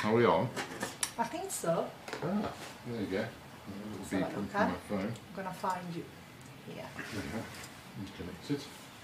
Are we on? I think so. Ah, there you go. A little beep on my phone. I'm going to find you here. Yeah, connected.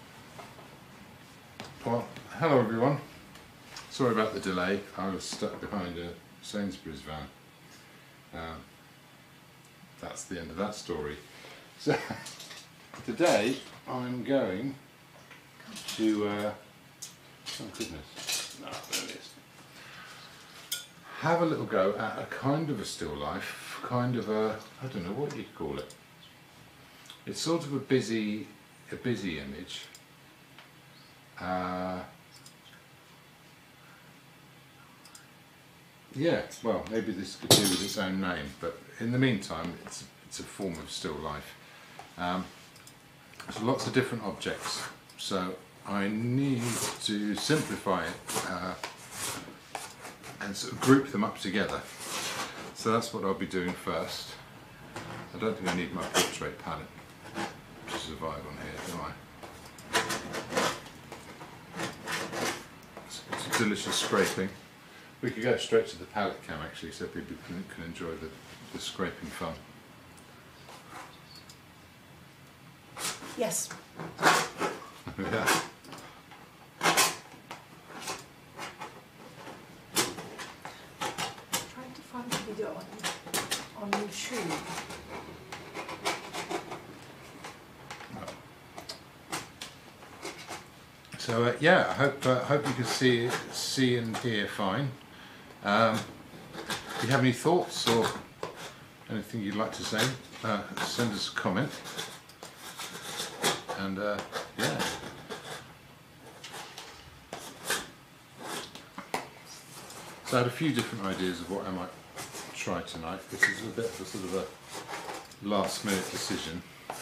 Well, hello everyone. Sorry about the delay. I was stuck behind a Sainsbury's van. That's the end of that story. So today I'm going to oh goodness, no, there it is. Have a little go at a kind of a still life, kind of a, I don't know what you'd call it. It's sort of a busy image. Yeah, well, maybe this could do with its own name, but in the meantime, it's a form of still life. There's lots of different objects, so I need to simplify it and sort of group them up together. So that's what I'll be doing first. I don't think I need my portrait palette to survive on here, do I? It's a delicious scraping. We could go straight to the palette cam actually, so people can enjoy the scraping fun. Yes. Yeah. Trying to find the video on YouTube. So yeah, I hope you can see and hear fine. If you have any thoughts or anything you'd like to say, send us a comment. And yeah. So I had a few different ideas of what I might try tonight. This is a bit of a sort of a last minute decision.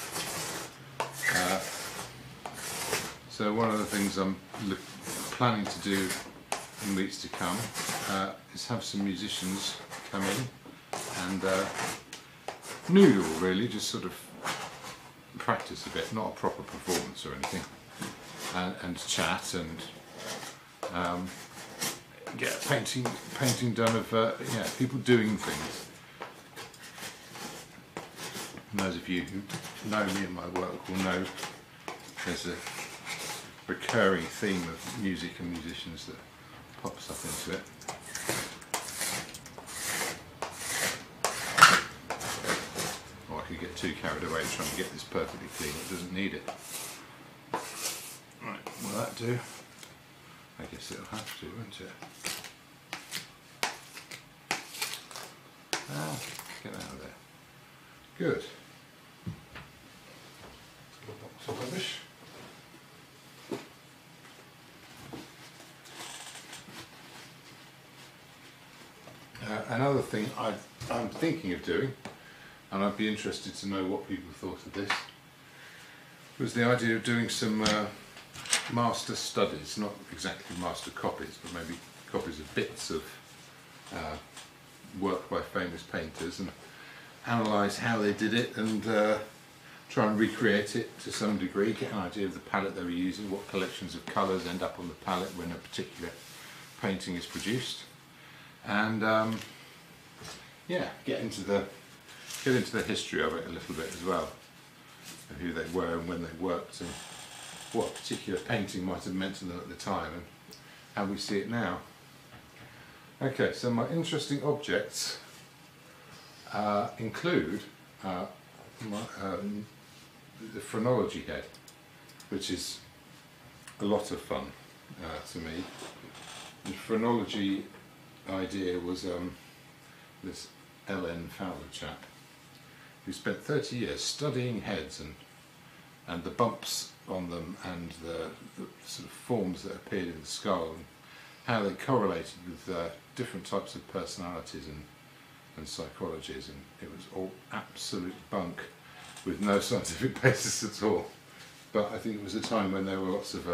So one of the things I'm planning to do in weeks to come is have some musicians come in and noodle, really, just sort of practice a bit, not a proper performance or anything, and chat and get painting done of yeah, people doing things. And those of you who know me and my work will know there's a recurring theme of music and musicians that pops up into it. Or I could get too carried away trying to get this perfectly clean, it doesn't need it. Right, will that do? I guess it'll have to, won't it? Ah, get out of there. Good. Box of rubbish. Another thing I'm thinking of doing, and I'd be interested to know what people thought of this, was the idea of doing some master studies, not exactly master copies, but maybe copies of bits of work by famous painters, and analyse how they did it and try and recreate it to some degree, get an idea of the palette they were using, what collections of colours end up on the palette when a particular painting is produced, and yeah, get into the history of it a little bit as well, of who they were and when they worked and what a particular painting might have meant to them at the time and how we see it now. Okay, so my interesting objects include the phrenology head, which is a lot of fun to me. The phrenology idea was this L.N. Fowler chap who spent 30 years studying heads and the bumps on them and the sort of forms that appeared in the skull and how they correlated with different types of personalities and psychologies, and it was all absolute bunk with no scientific basis at all. But I think it was a time when there were lots of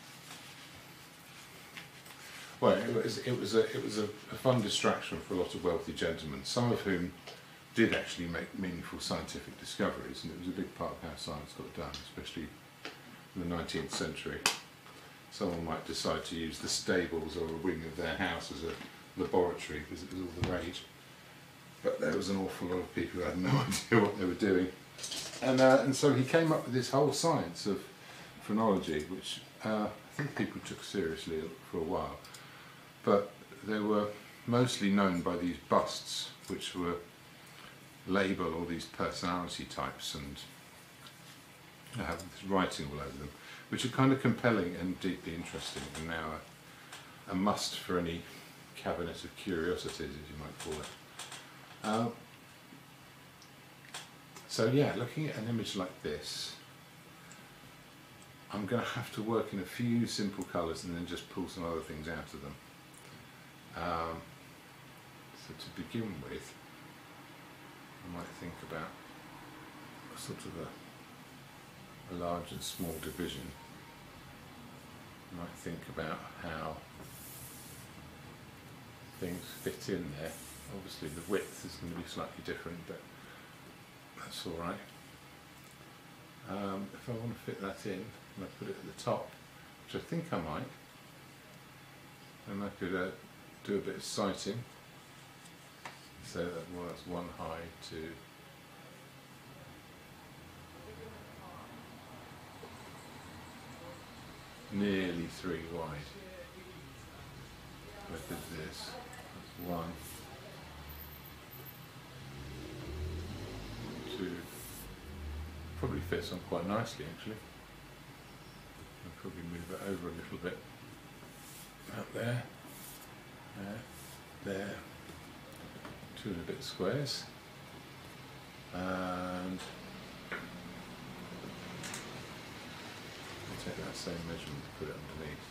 well, it was a fun distraction for a lot of wealthy gentlemen, some of whom did actually make meaningful scientific discoveries, and it was a big part of how science got done, especially in the 19th century. Someone might decide to use the stables or a wing of their house as a laboratory because it was all the rage. But there was an awful lot of people who had no idea what they were doing. And so he came up with this whole science of phrenology, which I think people took seriously for a while. But they were mostly known by these busts, which were label all these personality types and have this writing all over them, which are kind of compelling and deeply interesting, and now a must for any cabinet of curiosities, as you might call it. So yeah, looking at an image like this, I'm going to have to work in a few simple colours and then just pull some other things out of them. So to begin with, I might think about a sort of a large and small division. I might think about how things fit in there. Obviously the width is going to be slightly different, but that's alright. If I want to fit that in, and I put it at the top, which I think I might, and I could do a bit of sighting, so that well, that's one high to nearly 3 wide. If I did this, that's 1, 2, probably fits on quite nicely actually. I'll probably move it over a little bit. Out there, there, 2 and a bit squares, and I'll take that same measurement and put it underneath.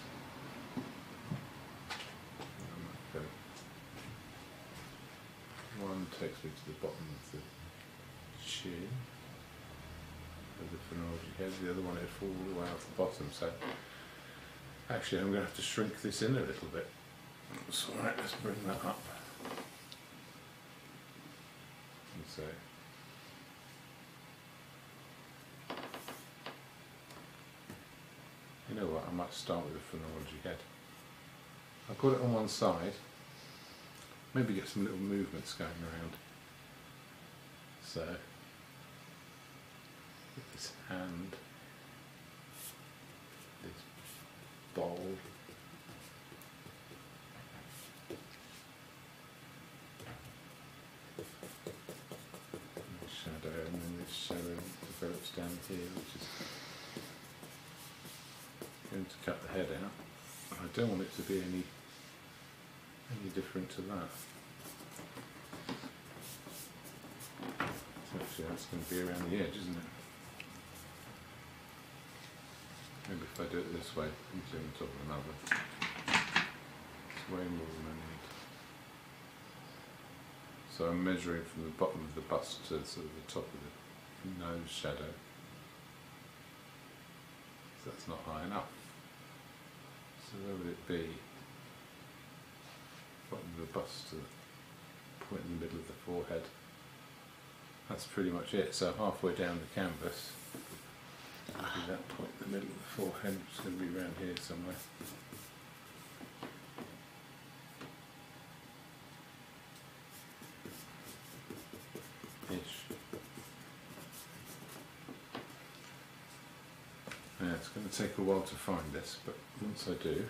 One takes me to the bottom of the chin of the phrenology head, the other one would fall all the way off the bottom, so actually I'm going to have to shrink this in a little bit. That's alright, let's bring that up. And so you know what, I might start with the phrenology head. I've got it on one side, maybe get some little movements going around. So with this hand, this bowl, and shadow, and then this shadow develops down here, which is going to cut the head out. I don't want it to be any different to that. So actually that's going to be around the edge, isn't it? Maybe if I do it this way, into on top of another, it's way more than I need. So I'm measuring from the bottom of the bust to sort of the top of the nose shadow. So that's not high enough. So where would it be? Bottom of the bust to the point in the middle of the forehead. That's pretty much it. So halfway down the canvas, maybe that point in the middle of the forehead, which is going to be around here somewhere. Ish. Yeah, it's going to take a while to find this, but once I do,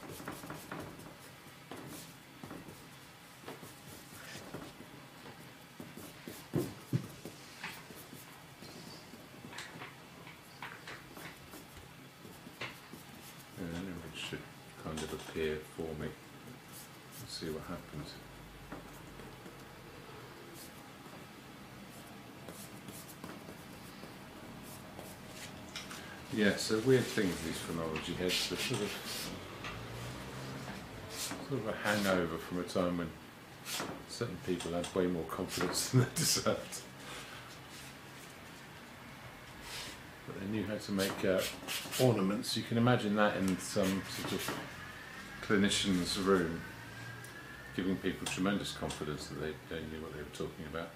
it should kind of appear for me. Let's see what happens. Yeah, so weird thing with these phrenology heads, they're sort of a hangover from a time when certain people had way more confidence than they deserved. But they knew how to make ornaments. You can imagine that in some sort of clinician's room, giving people tremendous confidence that they knew what they were talking about.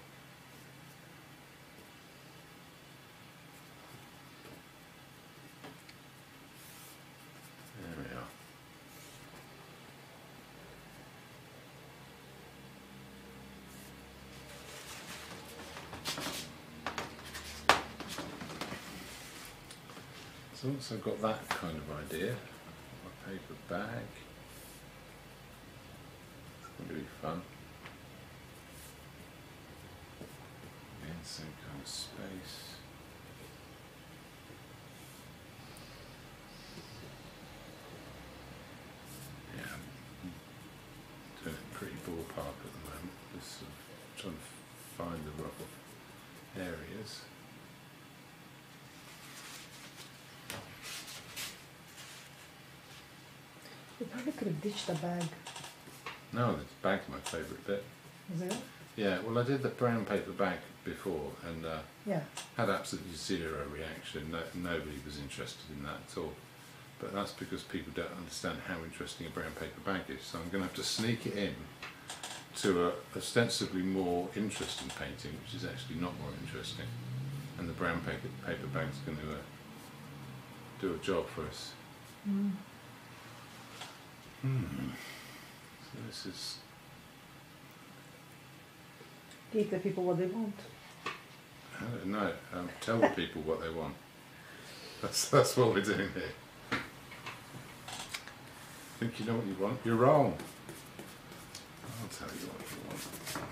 There we are. So once I've got that kind of idea, my paper bag, it's going to be fun. Again, same kind of space. Yeah, I'm doing it pretty ballpark at the moment, just sort of trying to find the rough areas. You probably could have ditched the bag. No, the bag's my favourite bit. Is it? Yeah, well I did the brown paper bag before and Yeah. had absolutely zero reaction. Nobody was interested in that at all. But that's because people don't understand how interesting a brown paper bag is. So I'm going to have to sneak it in to a ostensibly more interesting painting, which is actually not more interesting. And the brown paper bag's going to do a job for us. Mm. So this is... Give the people what they want. I don't know. Tell the people what they want. That's what we're doing here. Think you know what you want? You're wrong. I'll tell you what you want.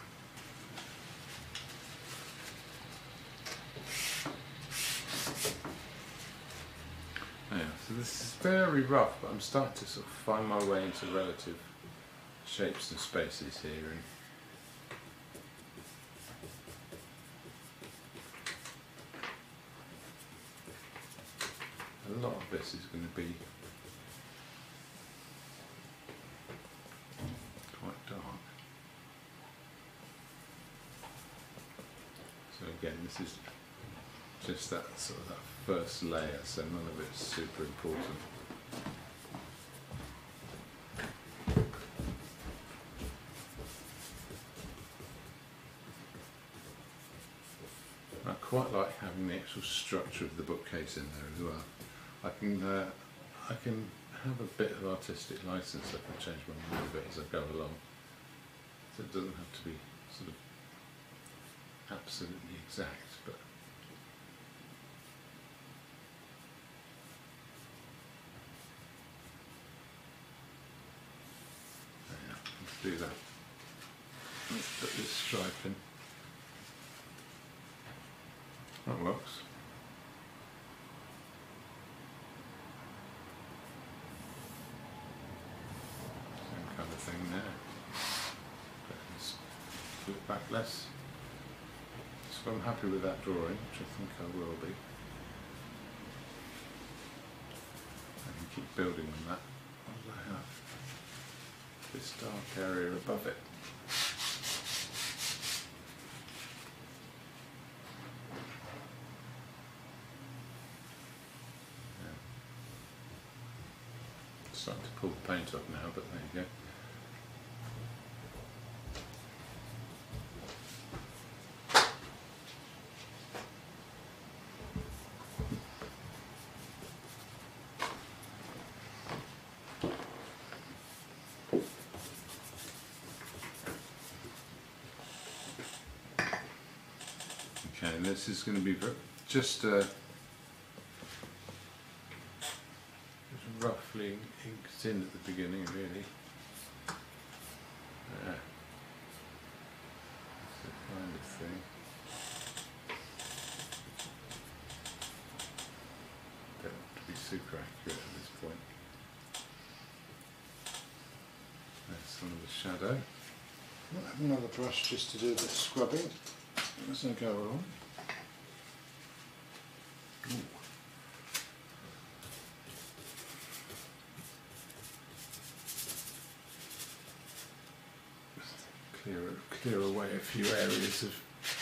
Yeah, so this is very rough, but I'm starting to sort of find my way into relative shapes and spaces here. And a lot of this is going to be quite dark. So again, this is just that sort of that first layer, so none of it's super important. I quite like having the actual structure of the bookcase in there as well. I can have a bit of artistic license. I can change my mind a bit as I go along, so it doesn't have to be sort of absolutely exact. But yeah, let's do that. Let's put this stripe in. That works. Same kind of thing there. Let's do it back less. So I'm happy with that drawing, which I think I will be. I can keep building on that. What do I have? This dark area above it. Starting to pull the paint off now, but there you go. Okay, and this is going to be just roughly inked in at the beginning, really. Yeah. That's the kind of thing. Don't have to be super accurate at this point. There's some of the shadow. I'll have another brush just to do the scrubbing as I go along. Ooh. Clear away a few areas of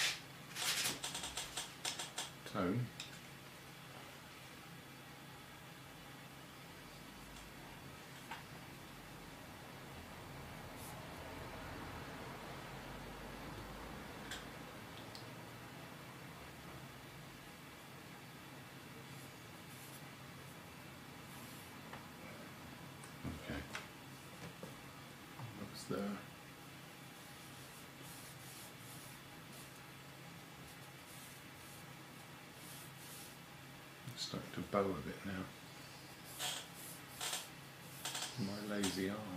tone. Okay. Looks there. Starting to bow a bit now. My lazy arm.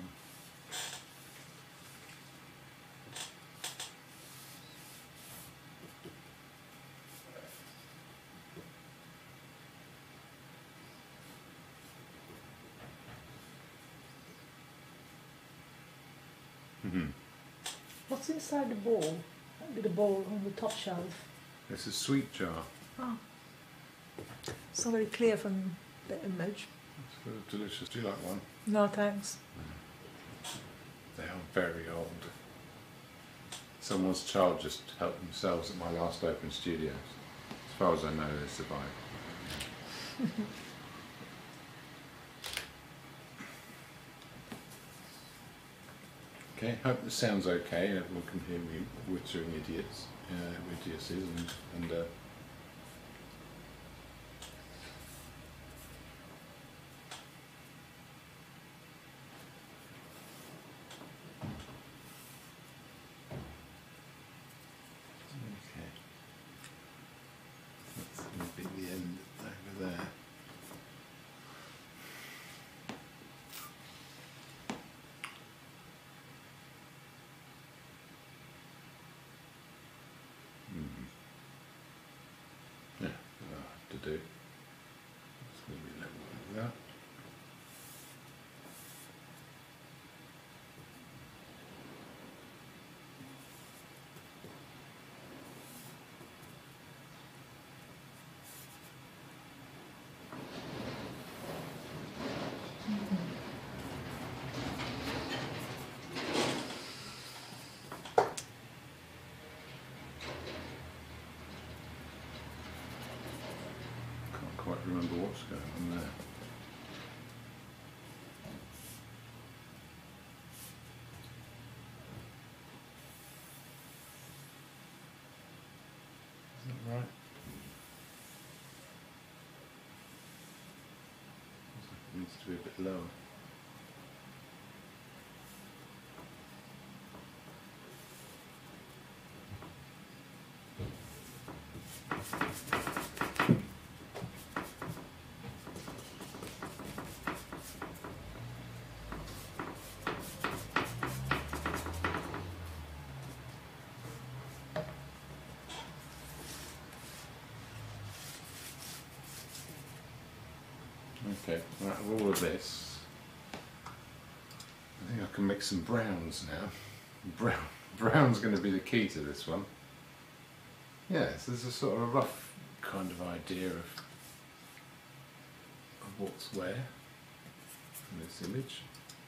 What's inside the bowl? The bowl on the top shelf. It's a sweet jar. Oh. It's not very clear from the image. It's very delicious. Do you like one? No, thanks. They are very old. Someone's child just helped themselves at my last open studios. As far as I know, they survived. Okay, hope this sounds okay. Everyone can hear me wittering idiocies and okay. That's going to be the end over there. Yeah, to do. It's going to be level like that. Quite remember what's going on there. Is that right? It needs to be a bit lower. Okay, out of all of this, I think I can make some browns now. Brown's going to be the key to this one. Yes, there's a sort of a rough kind of idea of what's where in this image.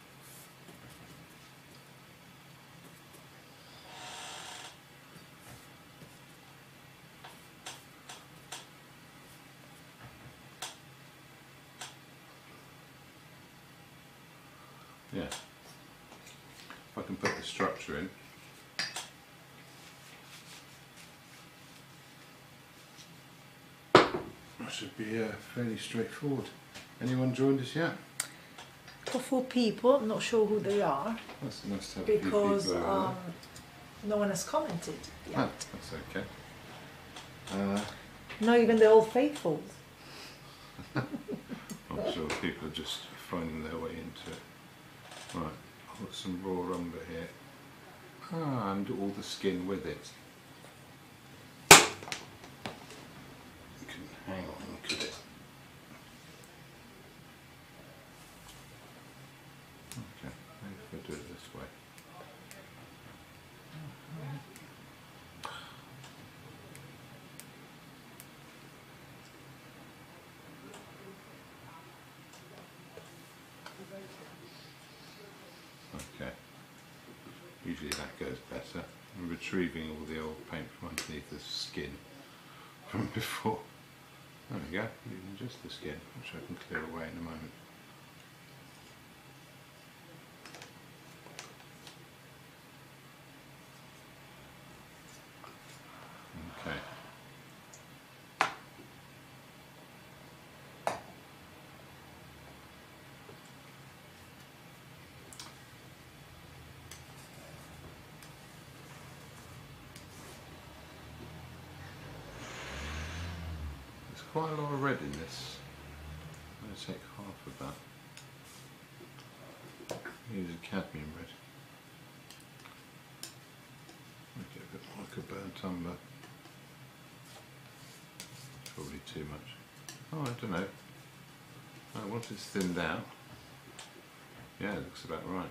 Yeah, if I can put the structure in. That should be fairly straightforward. Anyone joined us yet? For 4 people, I'm not sure who they are, That's nice to have because a few people no one has commented yet. Ah, that's okay. Not even the old faithfuls. I'm sure people are just finding their way into it. Right, I've got some raw umber here. And all the skin with it. You can hang on, could it? Okay, maybe if I do it this way. Okay, usually that goes better. I'm retrieving all the old paint from underneath the skin from before. There we go, even just the skin, which I can clear away in a moment. Okay. quite a lot of red in this. I'm going to take half of that. Use a cadmium red. Make it a bit like a burnt umber. Probably too much. Oh, I don't know. Once it's thinned out, yeah, it looks about right.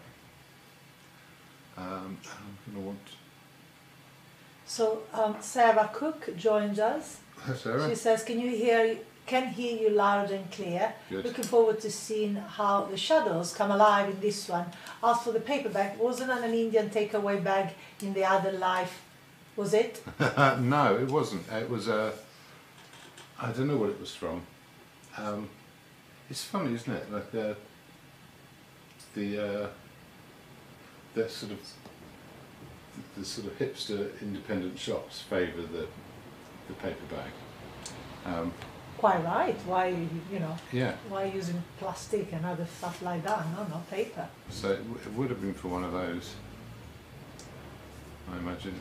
I'm going to want... So Sarah Cook joins us. Hi, Sarah. She says, can hear you loud and clear. Good. Looking forward to seeing how the shadows come alive in this one. As for the paperback, wasn't an Indian takeaway bag in the other life, was it? No, it wasn't. It was a... I don't know what it was from. It's funny, isn't it? Like the sort of hipster independent shops favour the paper bag. Quite right. Why, Yeah. why using plastic and other stuff like that? No, not paper. So it would have been for one of those, I imagine.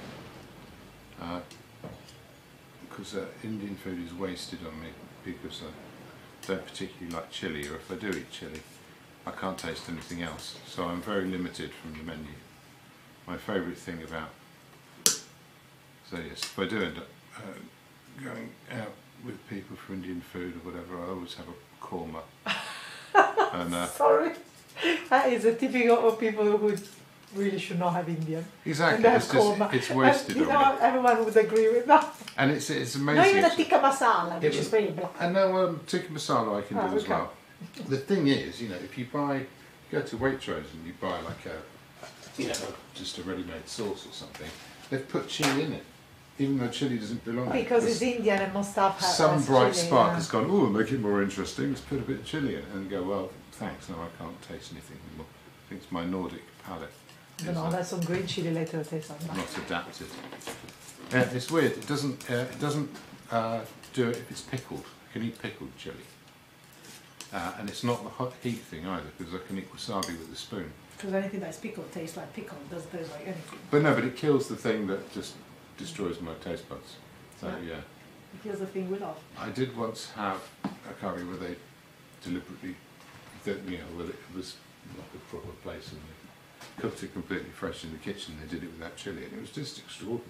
Because Indian food is wasted on me because I don't particularly like chilli, or if I do eat chilli, I can't taste anything else. So I'm very limited from the menu. My favourite thing about... So yes, if I do end up going out with people for Indian food or whatever, I always have a korma. And, Sorry, that is a typical of people who really should not have Indian. exactly, it's wasted and, on me. everyone would agree with that. And it's amazing. Not even a tikka masala, which is very black. And no, tikka masala I can do as okay. well. The thing is, if you go to Waitrose and you buy like just a ready-made sauce or something, they've put chilli in it, even though chilli doesn't belong. Because it's Indian and must have some bright chili, spark has gone, oh, make it more interesting, let's put a bit of chilli in it, and go, well, thanks, no, I can't taste anything anymore. I think it's my Nordic palate. I don't know, that's some green chili later that tastes like that. Not adapted. Yeah, it's weird. It doesn't do it if it's pickled. I can eat pickled chili, and it's not the hot heat thing either, because I can eat wasabi with a spoon. Because anything that's pickled tastes like pickle. Doesn't taste like anything. But no, but it kills the thing that just destroys my taste buds. So yeah. It kills the thing we love. I did once have a curry where they deliberately, where it was like a proper place and they cooked it completely fresh in the kitchen. They did it without chili, and it was just extraordinary.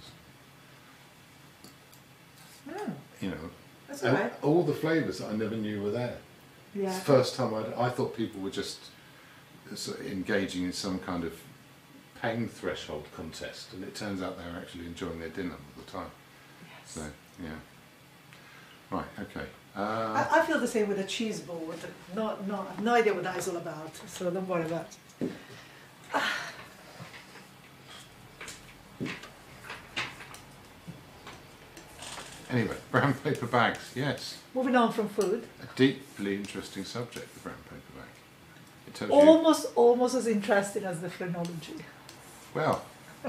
That's all right. All the flavours that I never knew were there. Yeah. It's the first time I thought people were just sort of engaging in some kind of pain threshold contest, and it turns out they were actually enjoying their dinner all the time. Yes. So yeah. Right. Okay. I feel the same with a cheese ball. No idea what that is all about. So don't worry about it. Anyway, brown paper bags, yes. Moving on from food. A deeply interesting subject, the brown paper bag. It tells Almost as interesting as the phrenology. Well,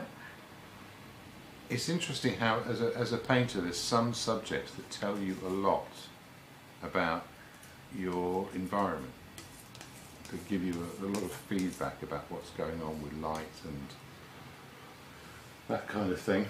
it's interesting how, as a painter, there's some subjects that tell you a lot about your environment. They give you a lot of feedback about what's going on with light and that kind of thing.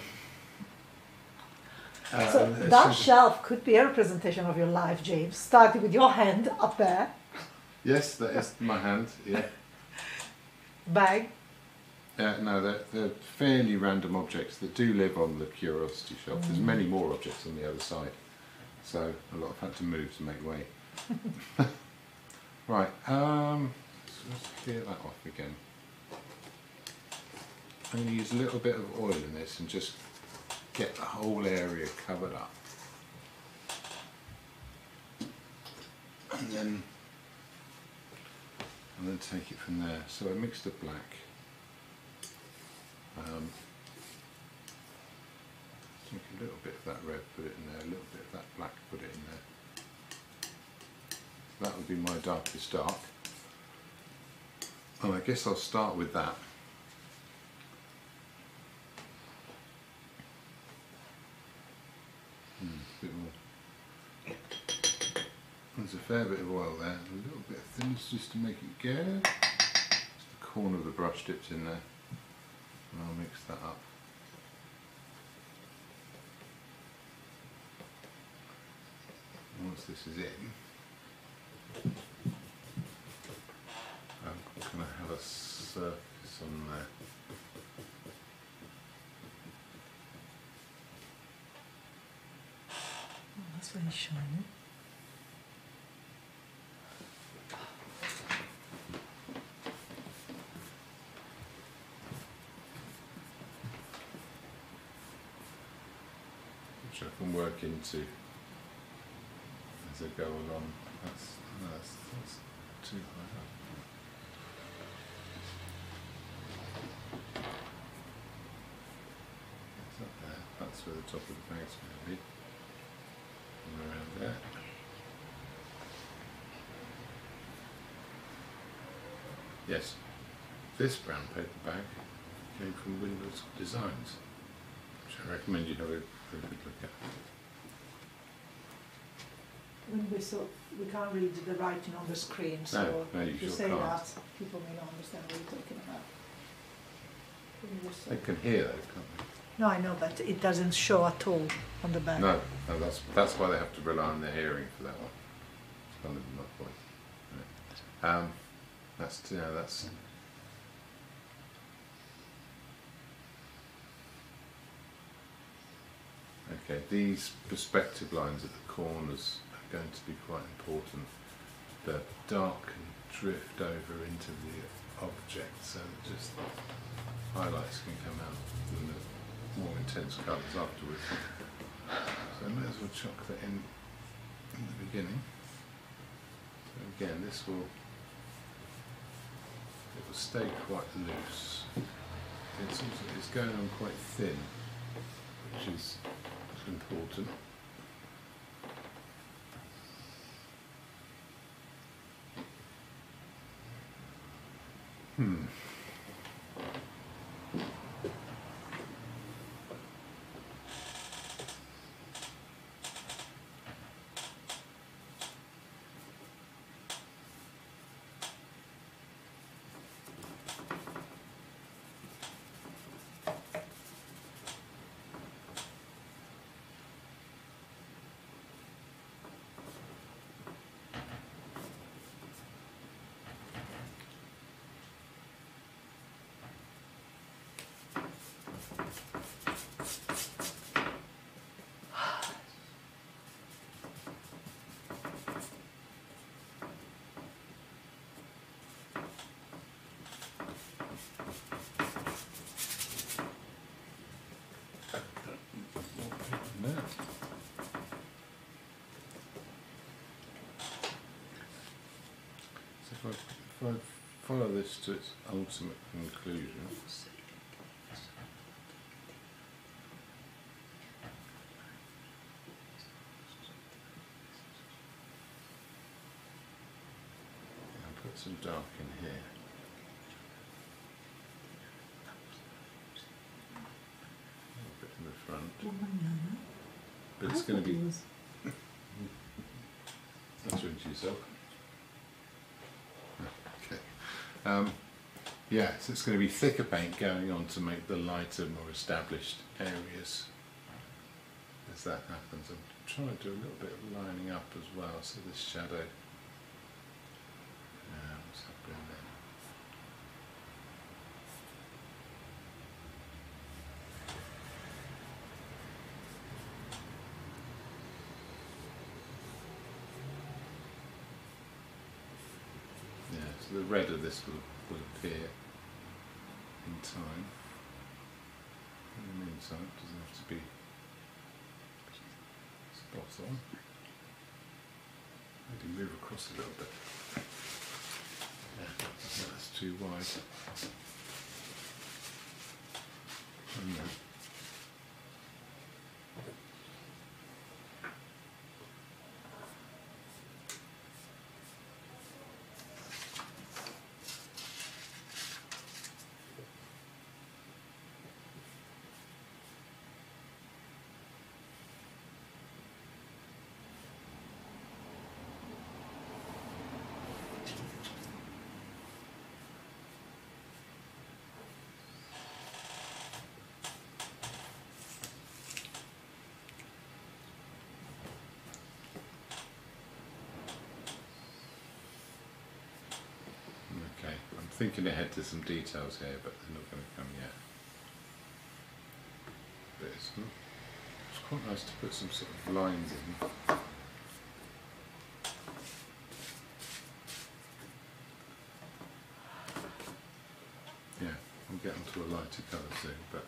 So that shelf could be a representation of your life, James, starting with your hand up there. Yes, that is my hand, yeah. Bag. No, they're fairly random objects that do live on the Curiosity shelf. There's many more objects on the other side, so a lot have had to move to make way. Right, so let's clear that off again. I'm going to use a little bit of oil in this and just get the whole area covered up. And then take it from there. So I mixed the black. Take a little bit of that red, put it in there, a little bit of that black, put it in there. So that would be my darkest dark. And I guess I'll start with that. A bit more. There's a fair bit of oil there, a little bit of thinness just to make it go. Just the corner of the brush dipped in there, and I'll mix that up. once this is in, I'm going to have a surface on there. Oh, that's very shiny. Which I can work into as I go along. That's too high up. It's up there. That's where the top of the bag's going to be. And around there. Yes, this brown paper bag came from Windows Designs, which I recommend you have a good look at. When we can't read the writing on the screen, so No, you if you sure say can't. that, people may not understand what you're talking about. They can hear though, can't they? No, I know, but it doesn't show at all on the back. No, that's why they have to rely on their hearing for that one. It's kind of my point. Right. That's okay. These perspective lines at the corners are going to be quite important. The dark can drift over into the object, so that just highlights can come out in the more intense colours afterwards. So I may as well chuck that in the beginning. So again, it will stay quite loose. It's going on quite thin, which is important. So if I follow this to its ultimate conclusion, I'll put some dark in here. A bit in the front. But it's going to be... That's rinse yourself. Okay. Yeah, so it's going to be thicker paint going on to make the lighter, more established areas as that happens. I'm trying to do a little bit of lining up as well, so this shadow... what's happening there? So the red of this will appear in time. In the meantime, it doesn't have to be spot on. Maybe move across a little bit. Yeah, that's too wide. Oh, no. thinking ahead to some details here, but they're not going to come yet. But it's quite nice to put some sort of lines in. Yeah, we'll get onto a lighter colour soon, but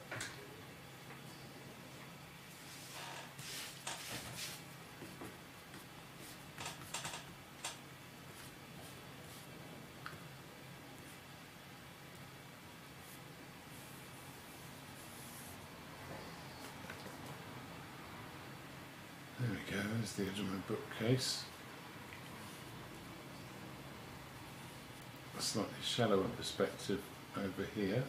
there we go, there's the edge of my bookcase. A slightly shallower perspective over here,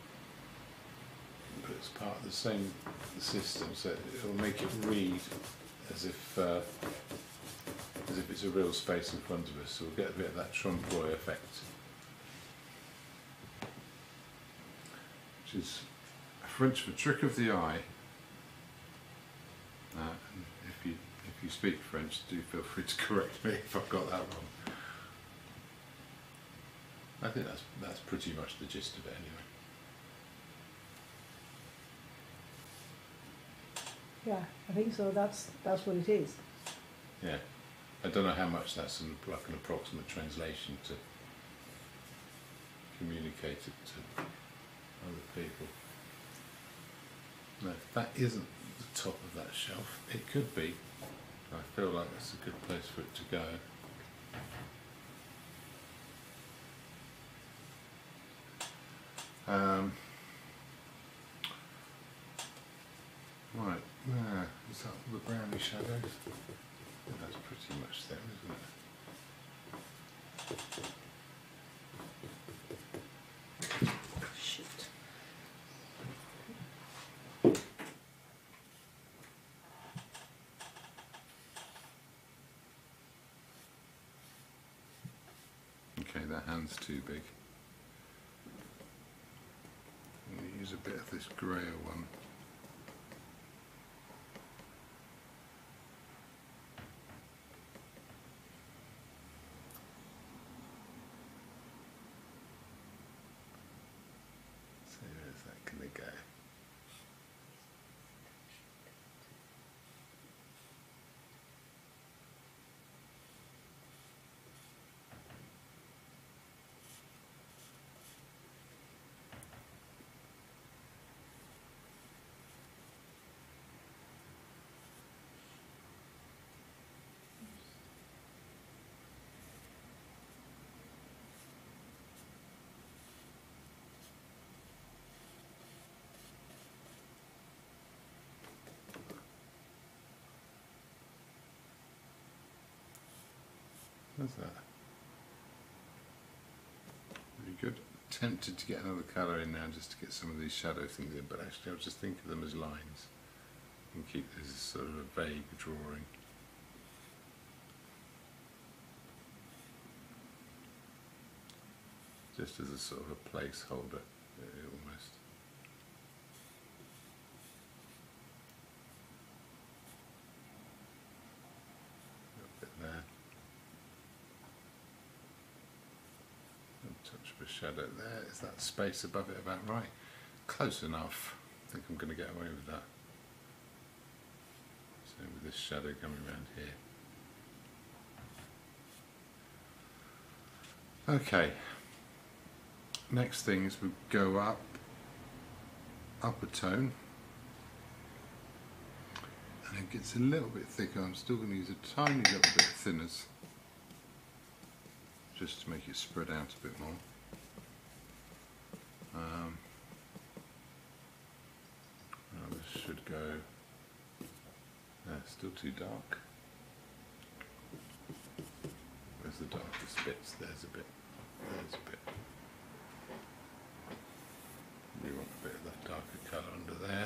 but it's part of the same system, so it'll make it read as if it's a real space in front of us, so we'll get a bit of that trompe-l'oeil effect, which is French for trick of the eye. And if you speak French, do feel free to correct me if I've got that wrong. I think that's pretty much the gist of it anyway. Yeah, I think so. That's what it is. Yeah, I don't know how much that's like an approximate translation to communicate it to other people. No, that isn't the top of that shelf. It could be. I feel like that's a good place for it to go. Right, there. Is that all the brownie shadows? That's pretty much them, isn't it? Shit. Okay, that hand's too big. I'm going to use a bit of this greyer one. So where's that going to go? What's that? Very good. Tempted to get another colour in now just to get some of these shadow things in, but actually I'll just think of them as lines and keep this as sort of a vague drawing. Just as a sort of a placeholder, almost. A little bit there. Touch of a shadow there. Is that space above it about right? Close enough. I think I'm going to get away with that. So with this shadow coming around here. Okay. Next thing is we go up a tone, and it gets a little bit thicker. I'm still going to use a tiny little bit of thinners, just to make it spread out a bit more. Now this should go, still too dark. Where's the darkest bits? There's a bit, there's a bit. We want a bit of that darker colour under there.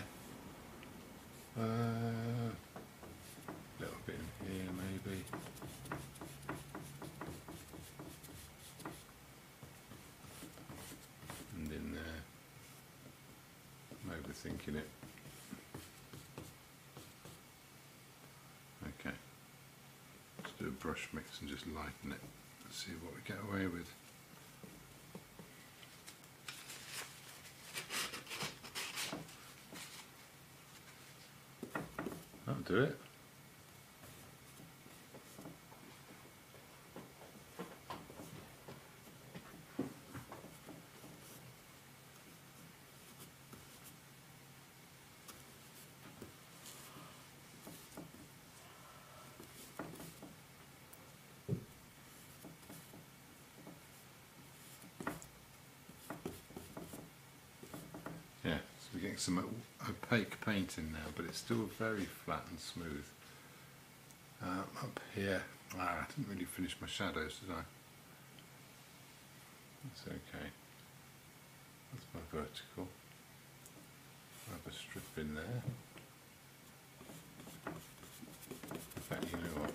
A little bit in here maybe. And in there. I'm overthinking it. Okay. Let's do a brush mix and just lighten it. Let's see what we get away with. do it. Yeah, so we're getting some opaque paint in now, but it's still very flat and smooth. Up here, I didn't really finish my shadows, did I? That's okay. That's my vertical. I have a strip in there. In fact, you know what?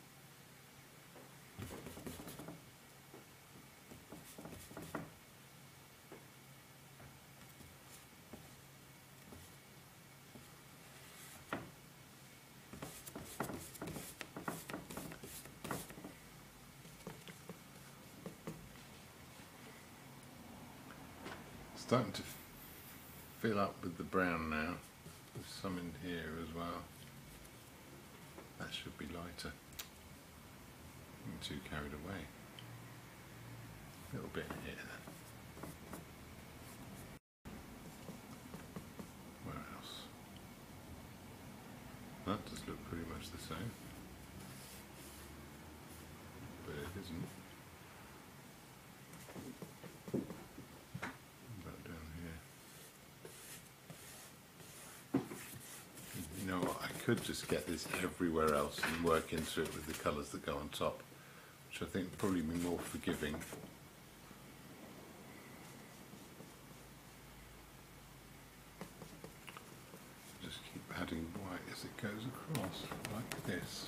Starting to fill up with the brown now. There's some in here as well. That should be lighter. I'm too carried away. A little bit here then. Where else? That does look pretty much the same. But it isn't. You know what, I could just get this everywhere else and work into it with the colours that go on top, which I think would probably be more forgiving. Just keep adding white as it goes across, like this.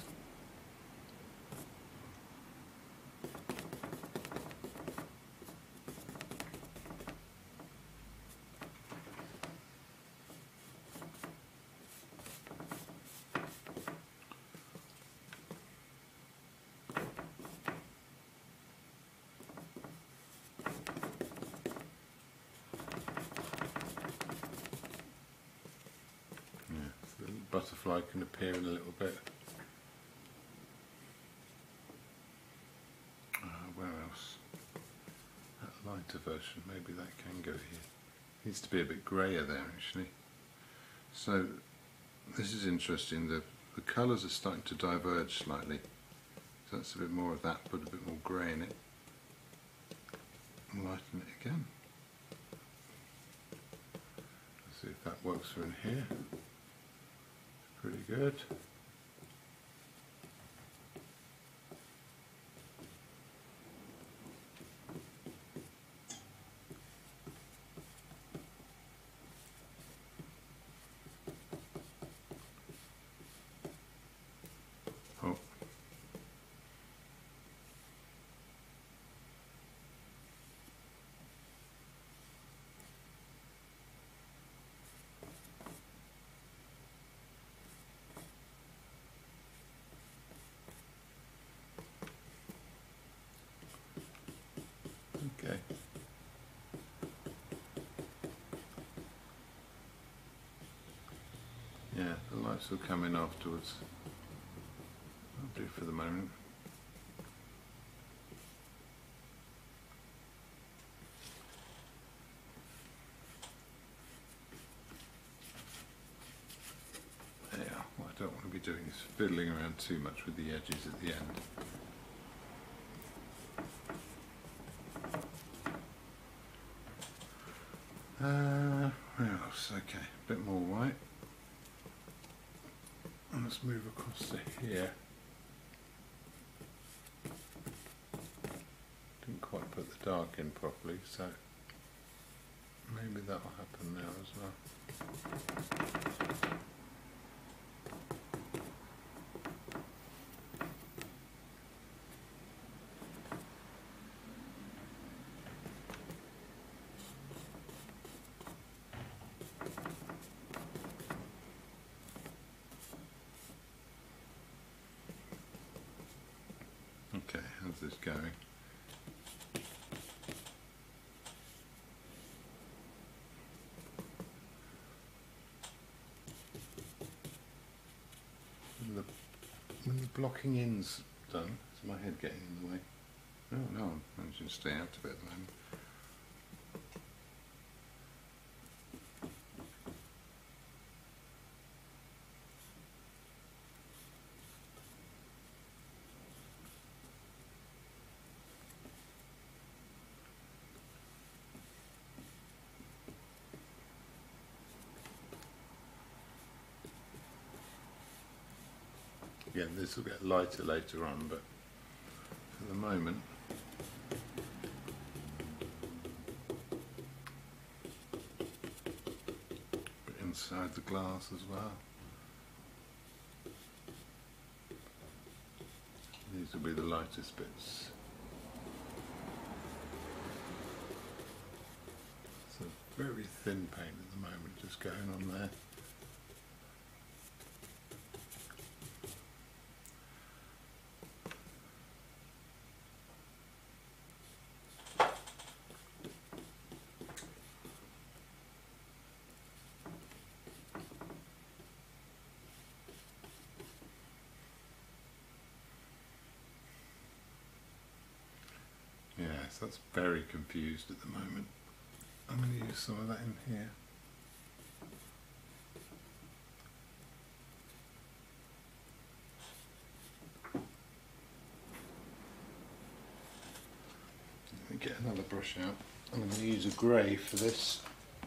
The butterfly can appear in a little bit. Where else? That lighter version, maybe that can go here. Needs to be a bit greyer there actually. So this is interesting, the colours are starting to diverge slightly. So that's a bit more of that, put a bit more grey in it. And lighten it again. Let's see if that works for in here. Pretty good. Oh. Okay. Yeah, the lights will come in afterwards. I'll do for the moment. Yeah, what I don't want to be doing is fiddling around too much with the edges at the end. Where else? Okay, a bit more white. And let's move across to here. Didn't quite put the dark in properly, so maybe that will happen now as well. Okay, how's this going? blocking in's done. Is my head getting in the way? Oh no, I'm managing to stay out of it at the moment. Again, this will get lighter later on, but for the moment, but inside the glass as well. These will be the lightest bits. It's a very thin paint at the moment, just going on there. Yes, that's very confused at the moment. I'm going to use some of that in here. Let me get another brush out. I'm going to use a grey for this.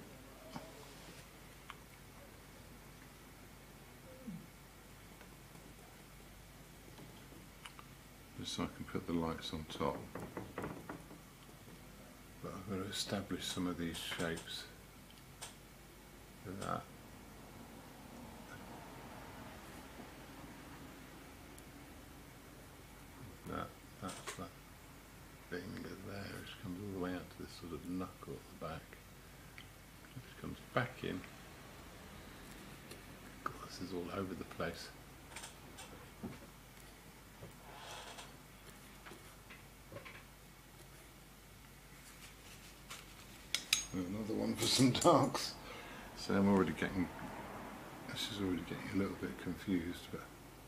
Just so I can put the lights on top. But I've got to establish some of these shapes with that. That's that thing there, which comes all the way out to this sort of knuckle at the back. Which comes back in. God, this is all over the place. Another one for some darks. So I'm already getting, this is already getting a little bit confused, but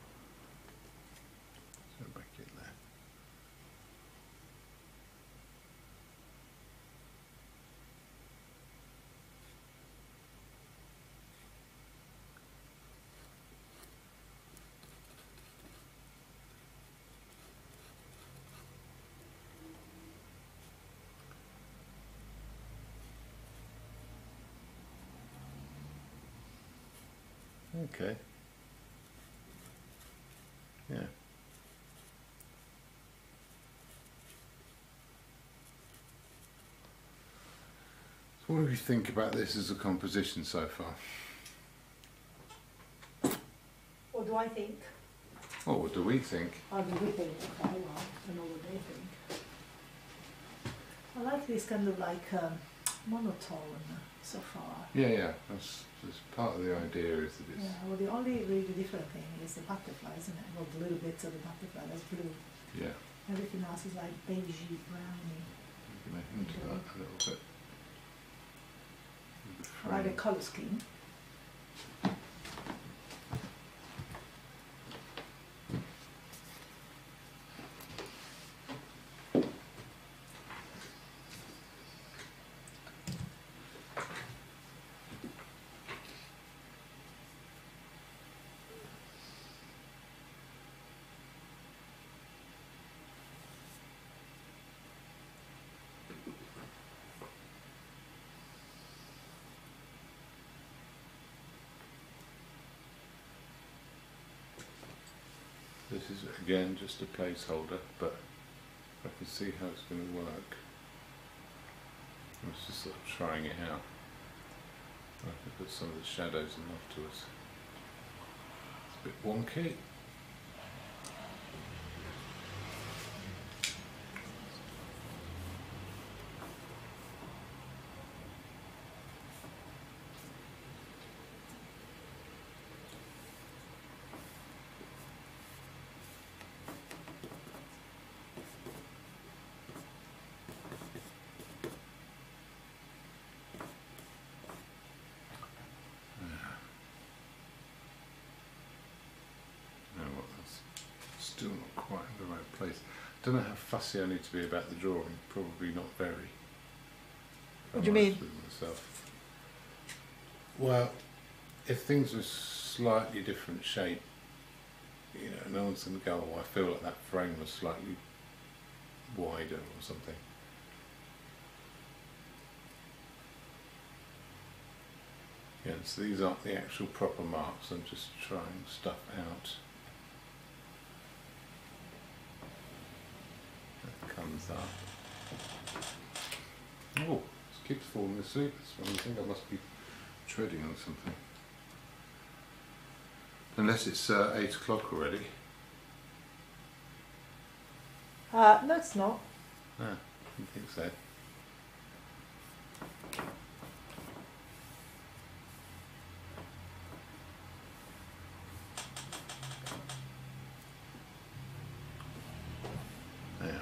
so back in there. Okay. Yeah. So what do we think about this as a composition so far? What do I think? Oh, what do we think? How do we think? Okay, well, I don't know what they think. I like this kind of like monotone so far. Yeah, that's part of the idea is that it's... Yeah, well the only really different thing is the butterfly, isn't it? Well, the little bits of the butterfly, that's blue. Yeah. Everything else is like beigey, browny. I'm going to hint at that a little bit. I like the colour scheme. This is again just a placeholder, but I can see how it's going to work. I was just sort of trying it out. I can put some of the shadows in afterwards. It's a bit wonky. don't know how fussy I need to be about the drawing. Probably not very. What do you mean? With myself. Well, if things were slightly different shape, you know, no one's going to go, oh, I feel like that frame was slightly wider or something. Yeah, so these aren't the actual proper marks, I'm just trying stuff out. That comes up. Oh, this keeps falling asleep. This one, I think I must be treading on something. Unless it's 8 o'clock already. No, it's not. No, I don't think so. There.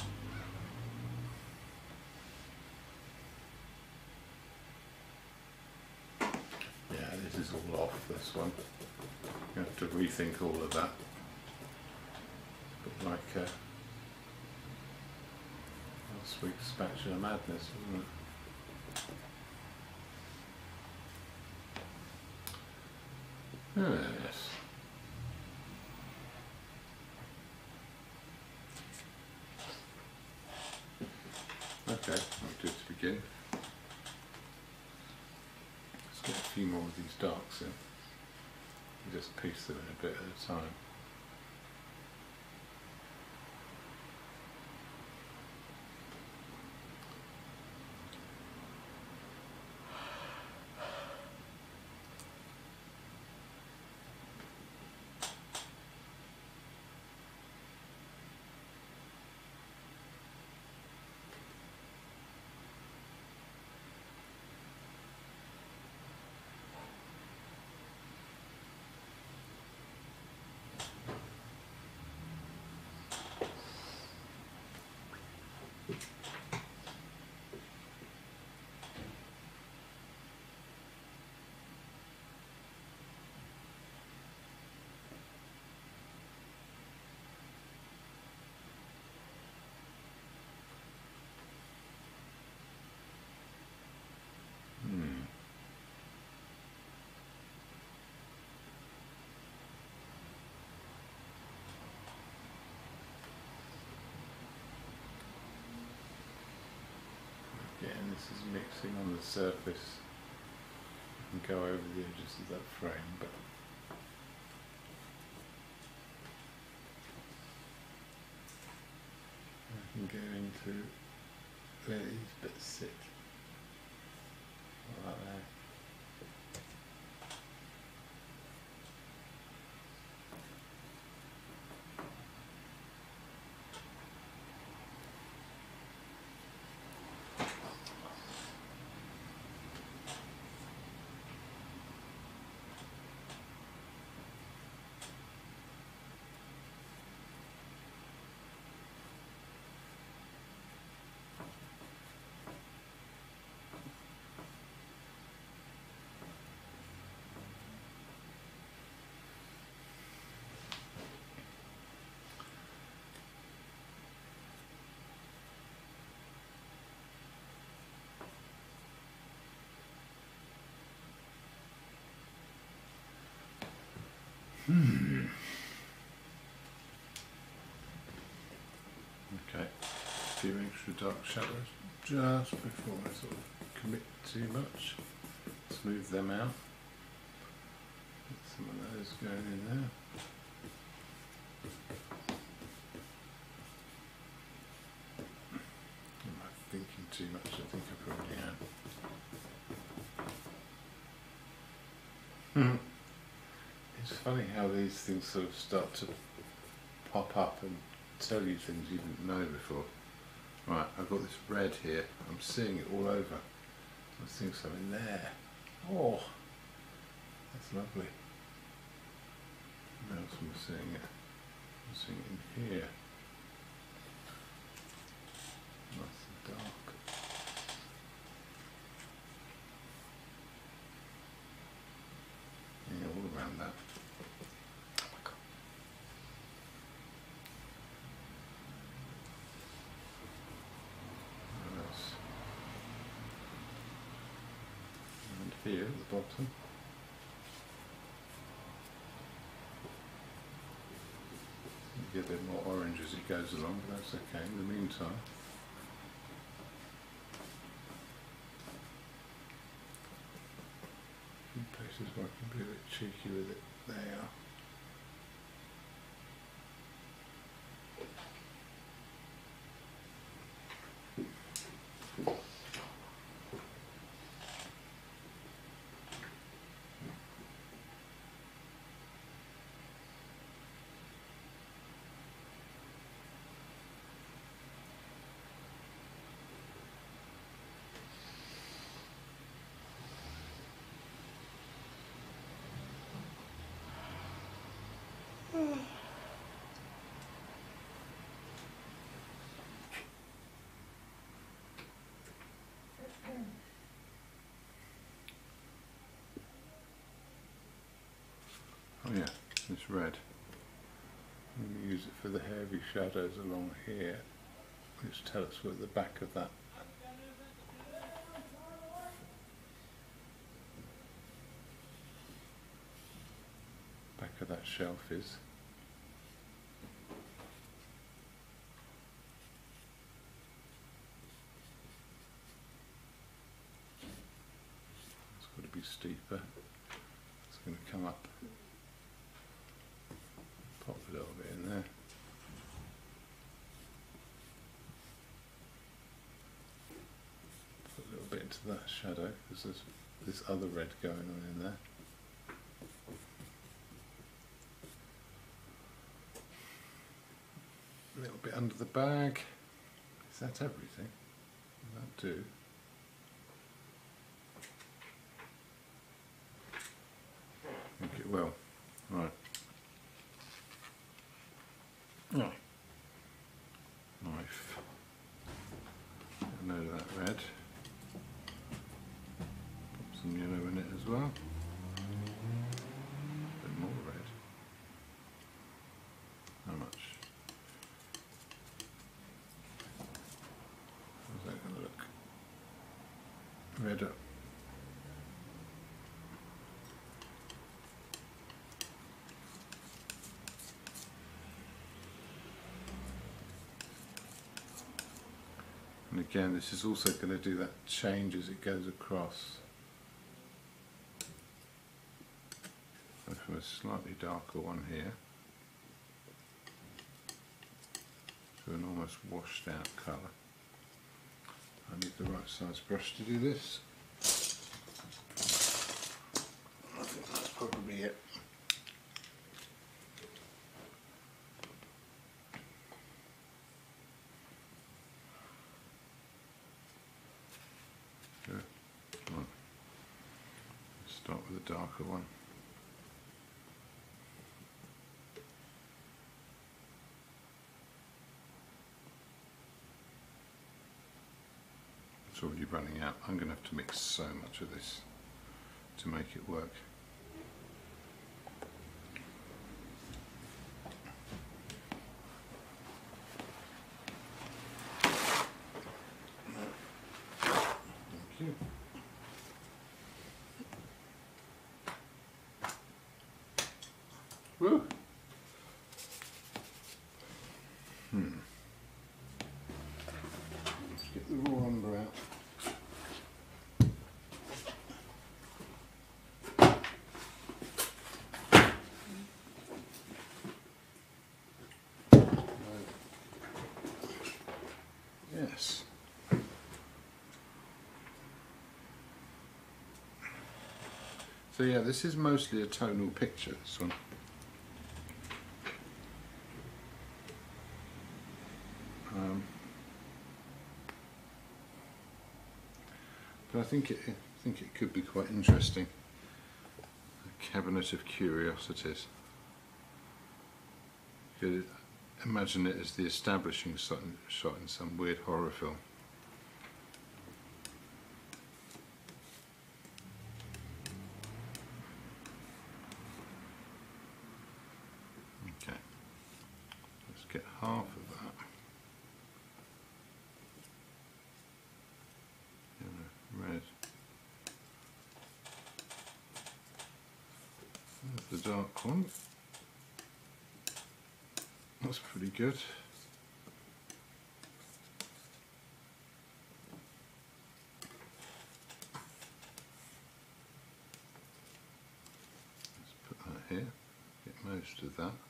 Yeah, this is all off, this one. You have to rethink all of that. It's a bit like last week's Spatula Madness, wasn't it? Yes. Okay, I'll do it to begin. Let's get a few more of these darks in. And just piece them in a bit at a time. Again, this is mixing on the surface and go over the edges of that frame, but I can go into where these bits sit. Like that. Okay, a few extra dark shadows just before I sort of commit too much. Smooth them out. Get some of those going in there. Am I thinking too much? I think I probably am. It's funny how these things sort of start to pop up and tell you things you didn't know before. Right, I've got this red here. I'm seeing it all over. I'm seeing something there. Oh, that's lovely. Where else am I seeing it? I'm seeing it in here. Nice and dark. Yeah, all around that. Oh my God. here at the bottom. You get a bit more orange as it goes along, but that's okay in the meantime. In places where I can be a bit cheeky with it, there. Oh yeah, this red. I'm going to use it for the heavy shadows along here, which tell us where the back of that shelf is. It's got to be steeper. It's going to come up. Pop a little bit in there. Put a little bit into that shadow because there's this other red going on in there. A little bit under the bag. Is that everything? Will that do? I think it will. Right. Oh. Knife. Get a load of that red. Put some yellow in it as well. A bit more red. How much? How's that going to look? Red up. And again, this is also going to do that change as it goes across. Go for a slightly darker one here, to an almost washed out colour. I need the right size brush to do this. I think that's probably it. Start with a darker one. It's already running out. I'm going to have to mix so much of this to make it work. Thank you. Woo. Let's get the raw umber out. Yes. So yeah, this is mostly a tonal picture, this one. But I think it could be quite interesting. A cabinet of curiosities. You could imagine it as the establishing shot in some weird horror film. Okay, let's get half of that. Red. the dark one. That's pretty good. Let's put that here, get most of that.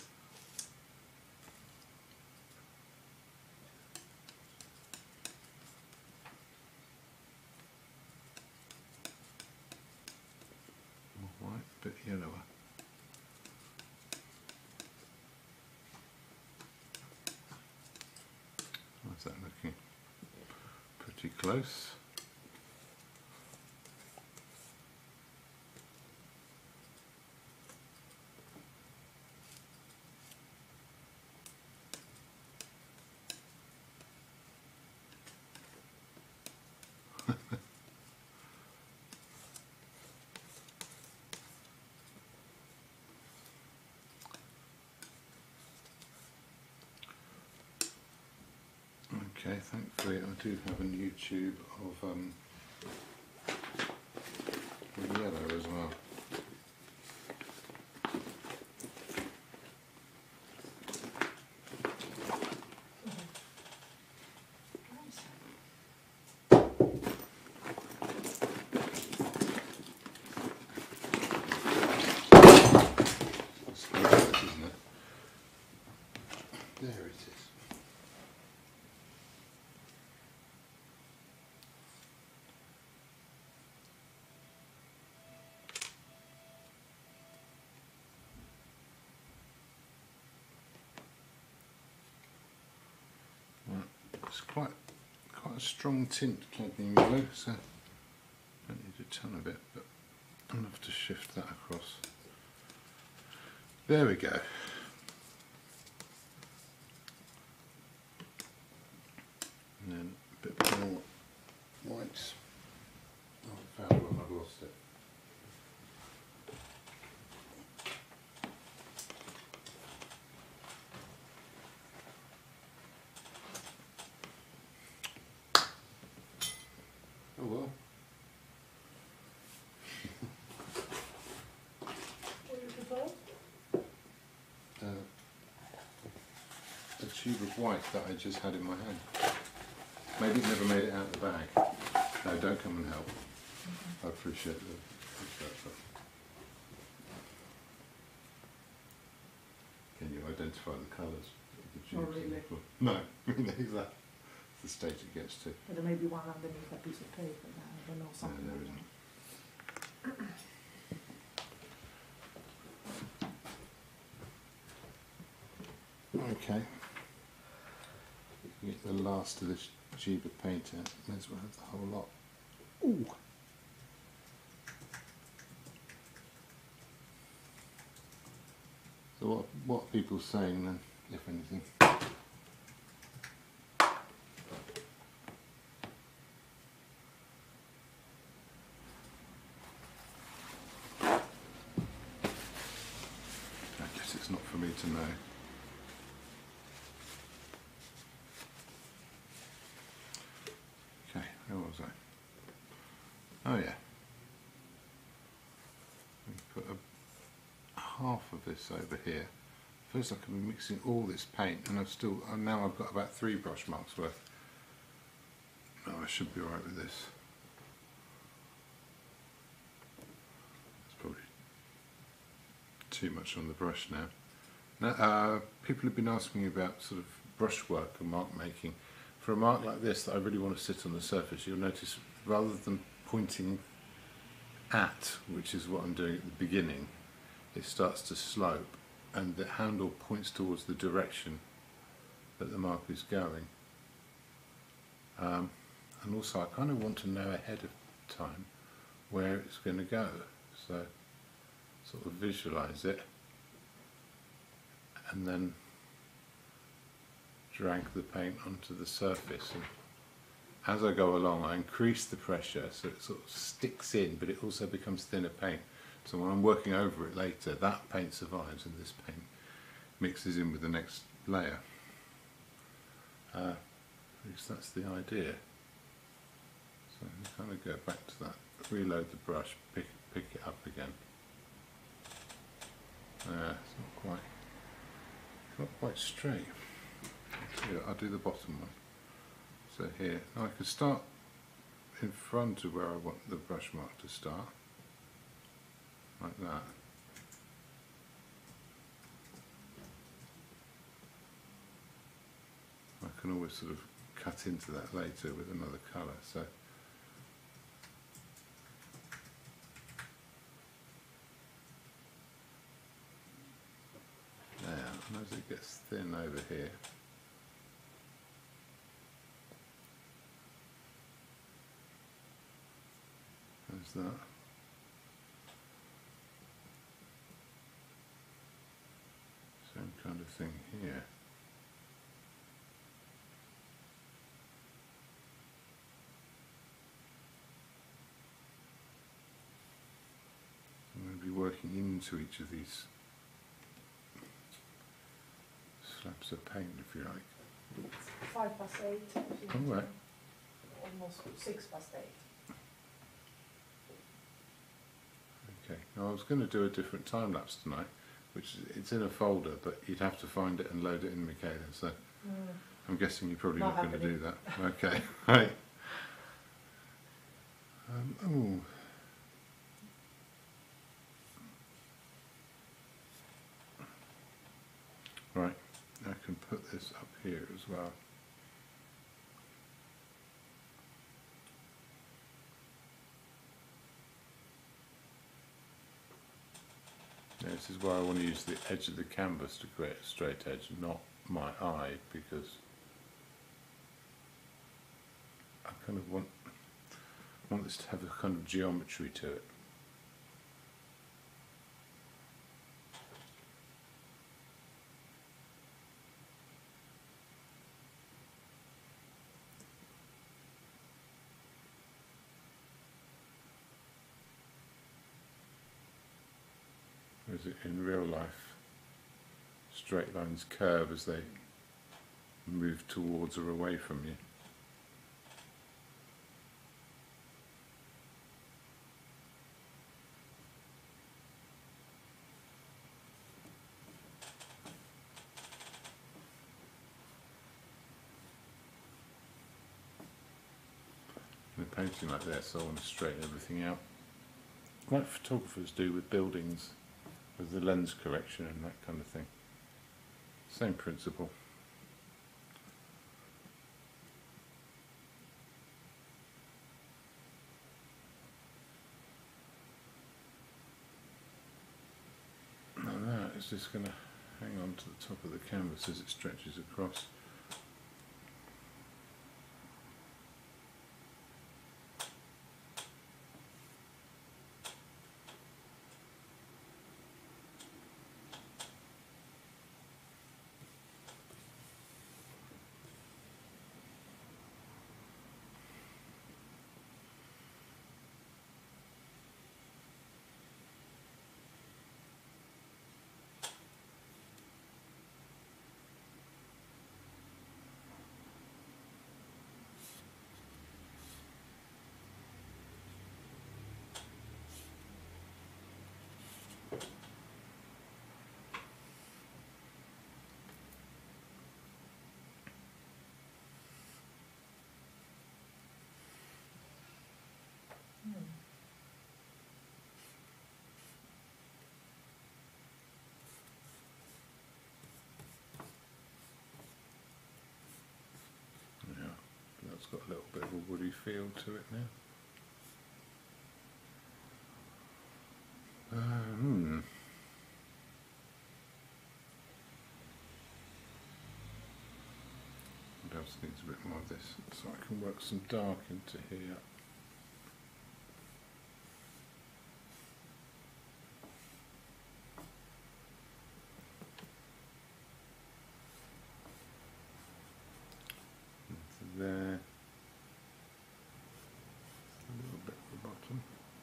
More white, a bit yellower. How's that looking? Pretty close. Okay, thankfully I do have a new tube of yellow as well. It's nice, isn't it? There it is. It's quite a strong tint, cadmium yellow, so don't need a ton of it, but enough to shift that across. There we go. And then a bit more white. Oh, I found one, I've lost it. Oh well. A tube of white that I just had in my hand. Maybe it never made it out of the bag. No, don't come and help. I appreciate that. Can you identify the colours of the tubes? Not really. No, exactly. That's the state it gets to. But there may be one underneath a piece of paper now, I don't know, something No, there like isn't. Okay, get the last of this tube of paint out, may as well have the whole lot. Ooh. So what are people saying then, if anything? I guess it's not for me to know. Where was I? Oh yeah. We put a half of this over here. First I can be mixing all this paint, and now I've got about 3 brush marks worth. No, I should be alright with this. It's probably too much on the brush now. Now people have been asking me about sort of brushwork and mark making. For a mark like this that I really want to sit on the surface, you'll notice rather than pointing at, which is what I'm doing at the beginning, it starts to slope and the handle points towards the direction that the mark is going. And also I kind of want to know ahead of time where it's going to go, so sort of visualise it and then drag the paint onto the surface, and as I go along I increase the pressure so it sort of sticks in, but it also becomes thinner paint, so when I'm working over it later that paint survives and this paint mixes in with the next layer. At least that's the idea. So you kind of go back to that, reload the brush, pick it up again. It's not quite straight. I'll do the bottom one. So here, now I can start in front of where I want the brush mark to start, like that. I can always sort of cut into that later with another colour. So now, and as it gets thin over here, there's that. Same kind of thing here. I'm going to be working into each of these slabs of paint, if you like. 5 past 8. All right. Almost 6 past 8. Okay. Now I was going to do a different time lapse tonight, which it's in a folder, but you'd have to find it and load it in Michaela. So I'm guessing you're probably not going to do that. Okay. Right. Oh. Right, I can put this up here as well. Now, this is why I want to use the edge of the canvas to create a straight edge, not my eye, because I kind of want this to have a kind of geometry to it. Whereas in real life, straight lines curve as they move towards or away from you. In a painting like this, I want to straighten everything out, like photographers do with buildings, with the lens correction and that kind of thing. Same principle. Now that is just going to hang on to the top of the canvas as it stretches across. Yeah, that's got a little bit of a woody feel to it now. What else needs a bit more of this? So I can work some dark into here. Into there. A little bit at the bottom.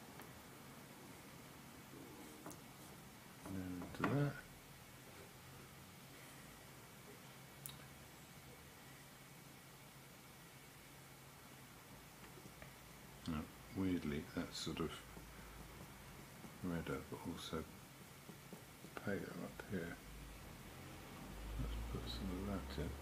And into that. Now, weirdly, that's sort of redder, but also halo up here. Let's put some of that in.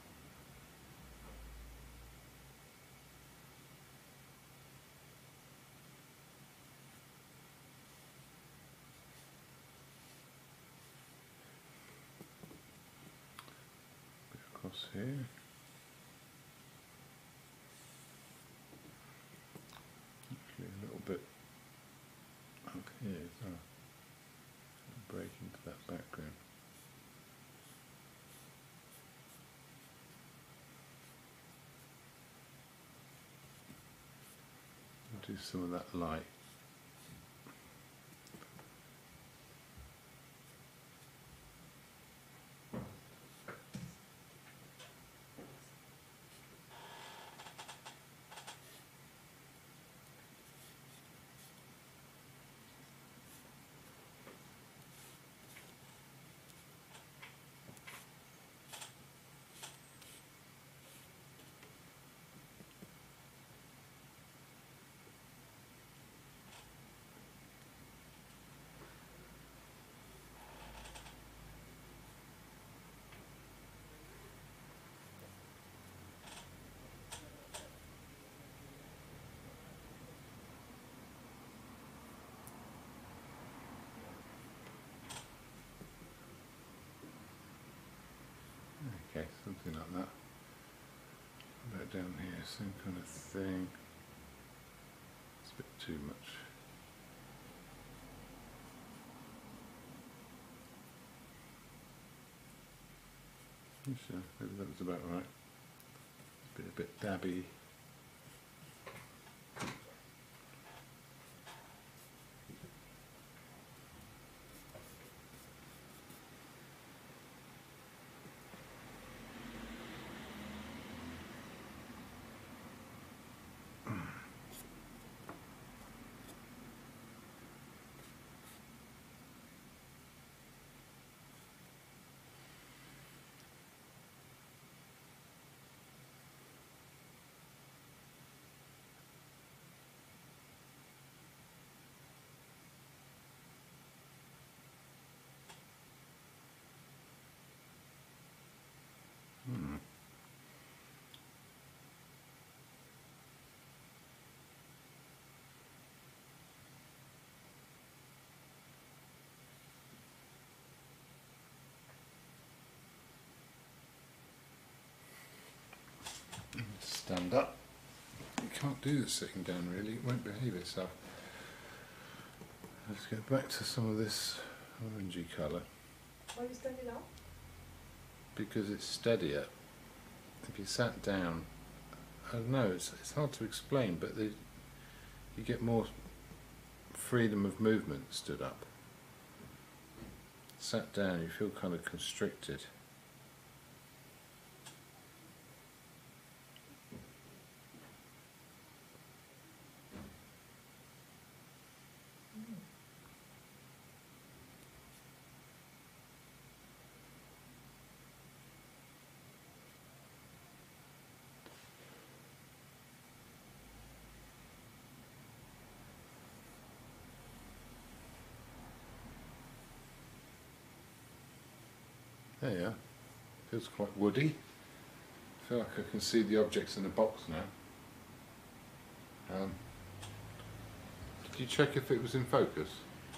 Across here. Actually a little bit up here as well. Break into that background. Do some of that light. Okay, something like that. About down here, same kind of thing. It's a bit too much. So maybe that was about right. It's a bit dabby. Stand up. You can't do this sitting down really, it won't behave itself. Let's go back to some of this orangey colour. Why are you standing up? Because it's steadier. If you sat down, I don't know, it's hard to explain, but you get more freedom of movement stood up. Sat down, you feel kind of constricted. There you are. Feels quite woody. I feel like I can see the objects in the box now. Did you check if it was in focus?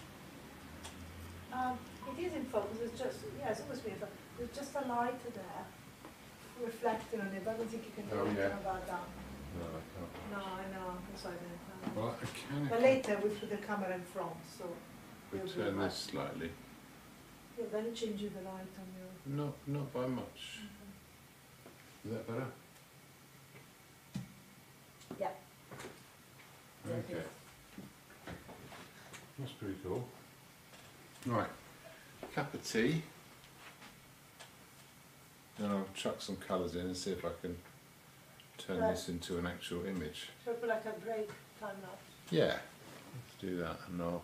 It is in focus. It's just it's always been. There's just a light there reflecting on it. But I don't think you can do anything about that. No, I can't. No, I know. I'm sorry. Well, I can. But later we put the camera in front, so. We turn this slightly. Yeah, then it changes the light on your. Not by much. Is that better? Yeah. Okay. That's pretty cool. Right, cup of tea. Then I'll chuck some colours in and see if I can turn this into an actual image. Should I put like a break time lapse? Yeah, let's do that and I'll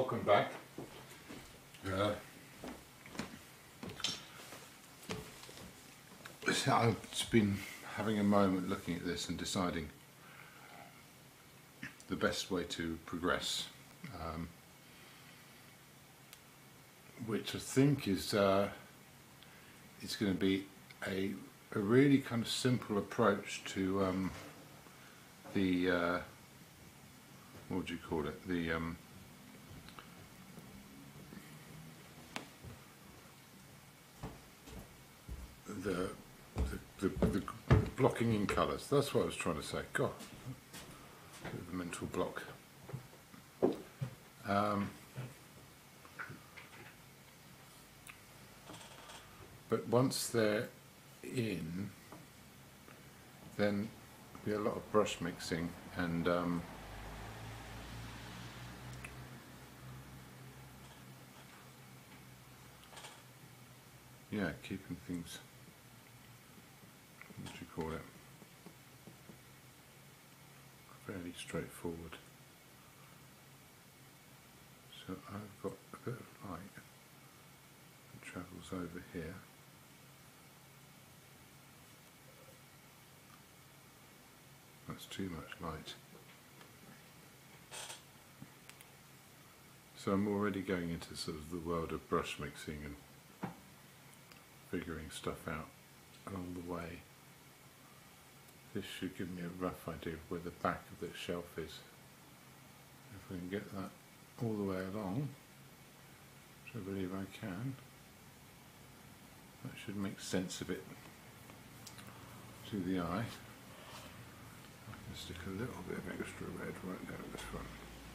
welcome back. I've just been having a moment looking at this and deciding the best way to progress, which I think is it's going to be a really kind of simple approach to the what would you call it, the blocking in colours. That's what I was trying to say. God, bit of a mental block. But once they're in, then there'll be a lot of brush mixing and yeah, keeping things, what do you call it, fairly straightforward. So I've got a bit of light that travels over here. That's too much light. So I'm already going into sort of the world of brush mixing and figuring stuff out along the way. This should give me a rough idea of where the back of the shelf is. If we can get that all the way along, which I believe I can, that should make sense of it to the eye. I can stick a little bit of extra red right there at the front.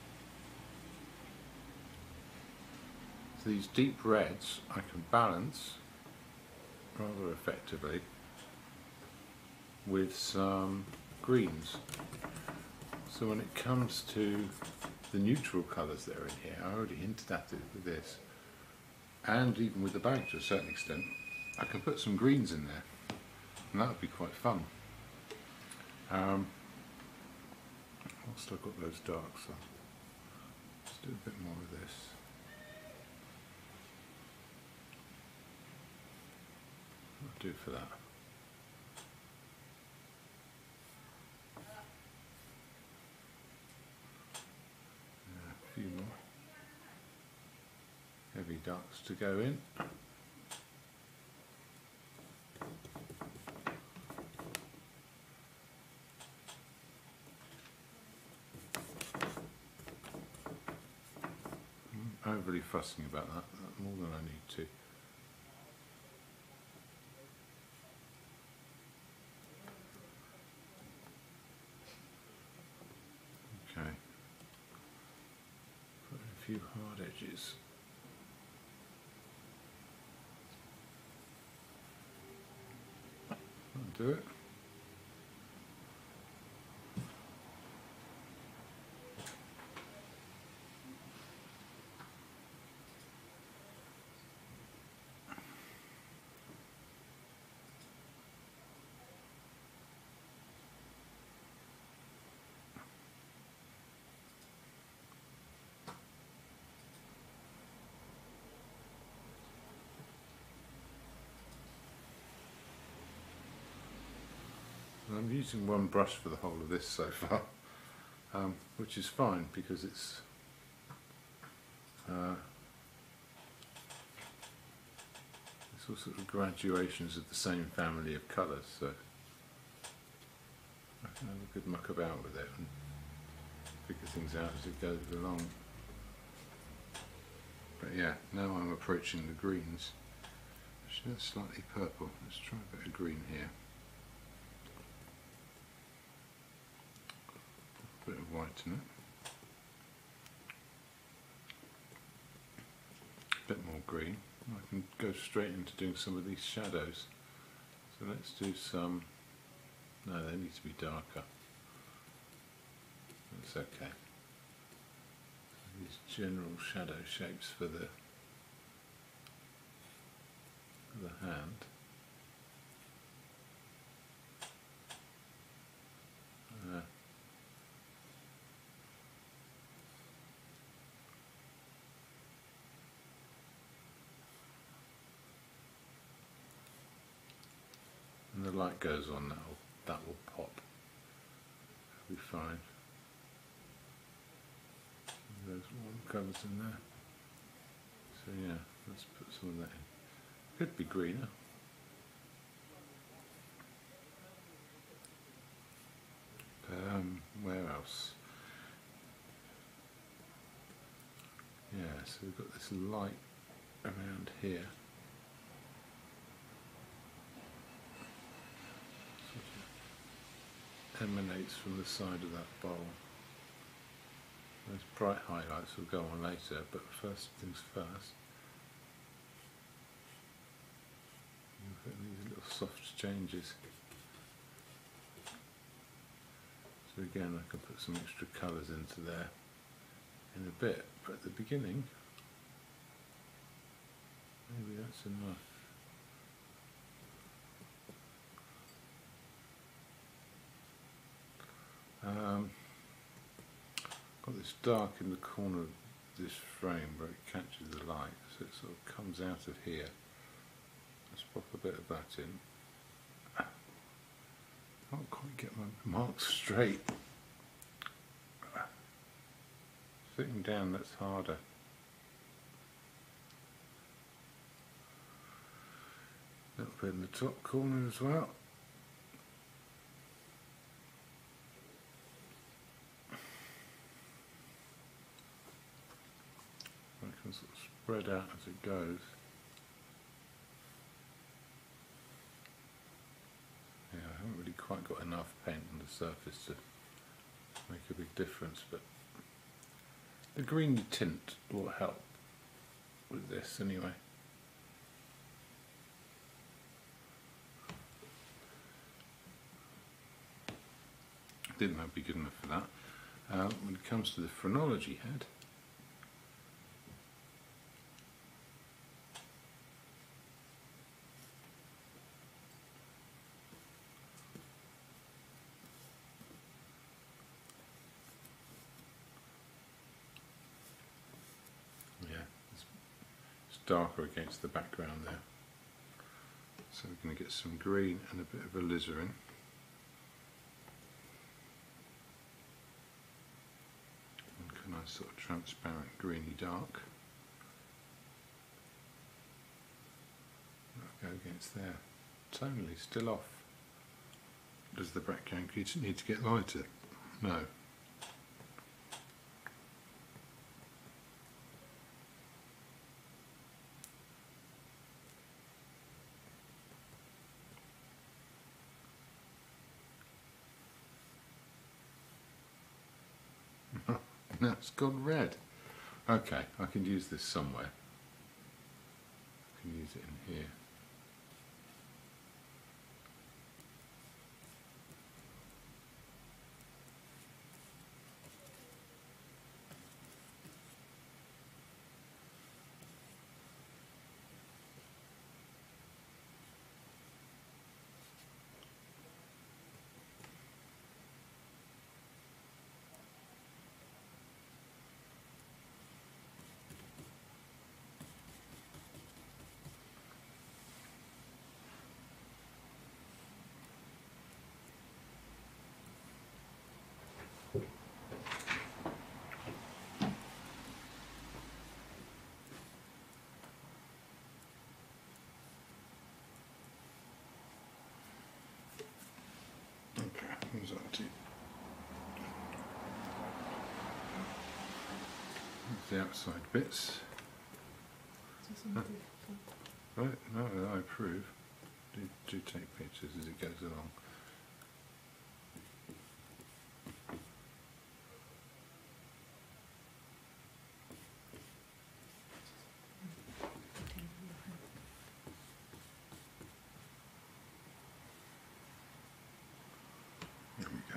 So these deep reds I can balance rather effectively with some greens. So when it comes to the neutral colours that are in here, I already hinted at it with this, and even with the bag to a certain extent, I can put some greens in there, and that would be quite fun. Whilst I've got those darks on, let's do a bit more of this. I'll do for that. A few more heavy darks to go in. I'm overly fussing about that more than I need to. Okay. Put in a few hard edges. That'll do it. I'm using one brush for the whole of this so far, which is fine because it's all sorts of graduations of the same family of colours, so I can have a good muck about with it and figure things out as it goes along. But yeah, now I'm approaching the greens. Actually, that's slightly purple. Let's try a bit of green here. A bit of white in it. A bit more green. I can go straight into doing some of these shadows. So let's do some. No, they need to be darker. That's okay. These general shadow shapes for the hand. and the light goes on, that will pop. It'll be fine. There's warm colours in there. So yeah, let's put some of that in. Could be greener. Where else? Yeah, so we've got this light around here. Sort of emanates from the side of that bowl. Those bright highlights will go on later, but first things first. You've got these little soft changes. So again, I can put some extra colours into there in a bit, but at the beginning, maybe that's enough. Got this dark in the corner of this frame where it catches the light, so it sort of comes out of here. Let's pop a bit of that in. Can't quite get my marks straight. Sitting down, that's harder. A little bit in the top corner as well. I can sort of spread out as it goes. Yeah, I haven't really quite got enough paint on the surface to make a big difference, but the greeny tint will help with this anyway. Didn't that be good enough for that? When it comes to the phrenology head, darker against the background there. So we're going to get some green and a bit of alizarin. And a nice sort of transparent greeny dark. That'll go against there. Tonally still off. Does the background need to get lighter? No. No, it's gone red. Okay, I can use this somewhere. I can use it in here. Who's that to? The outside bits. Right, no, I approve. Do take pictures as it goes along. There we go.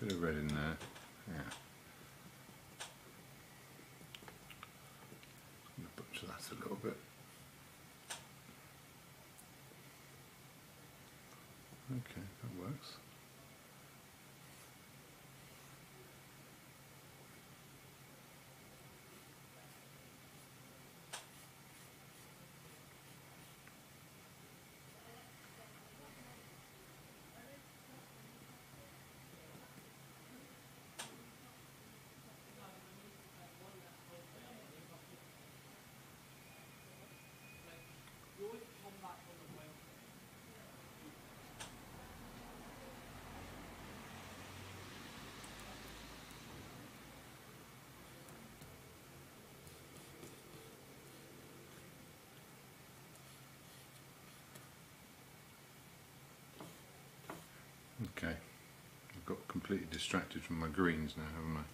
Bit of red in there. Yeah. I'm going to butcher that a little bit. Okay, that works. Okay, I've got completely distracted from my greens now, haven't I?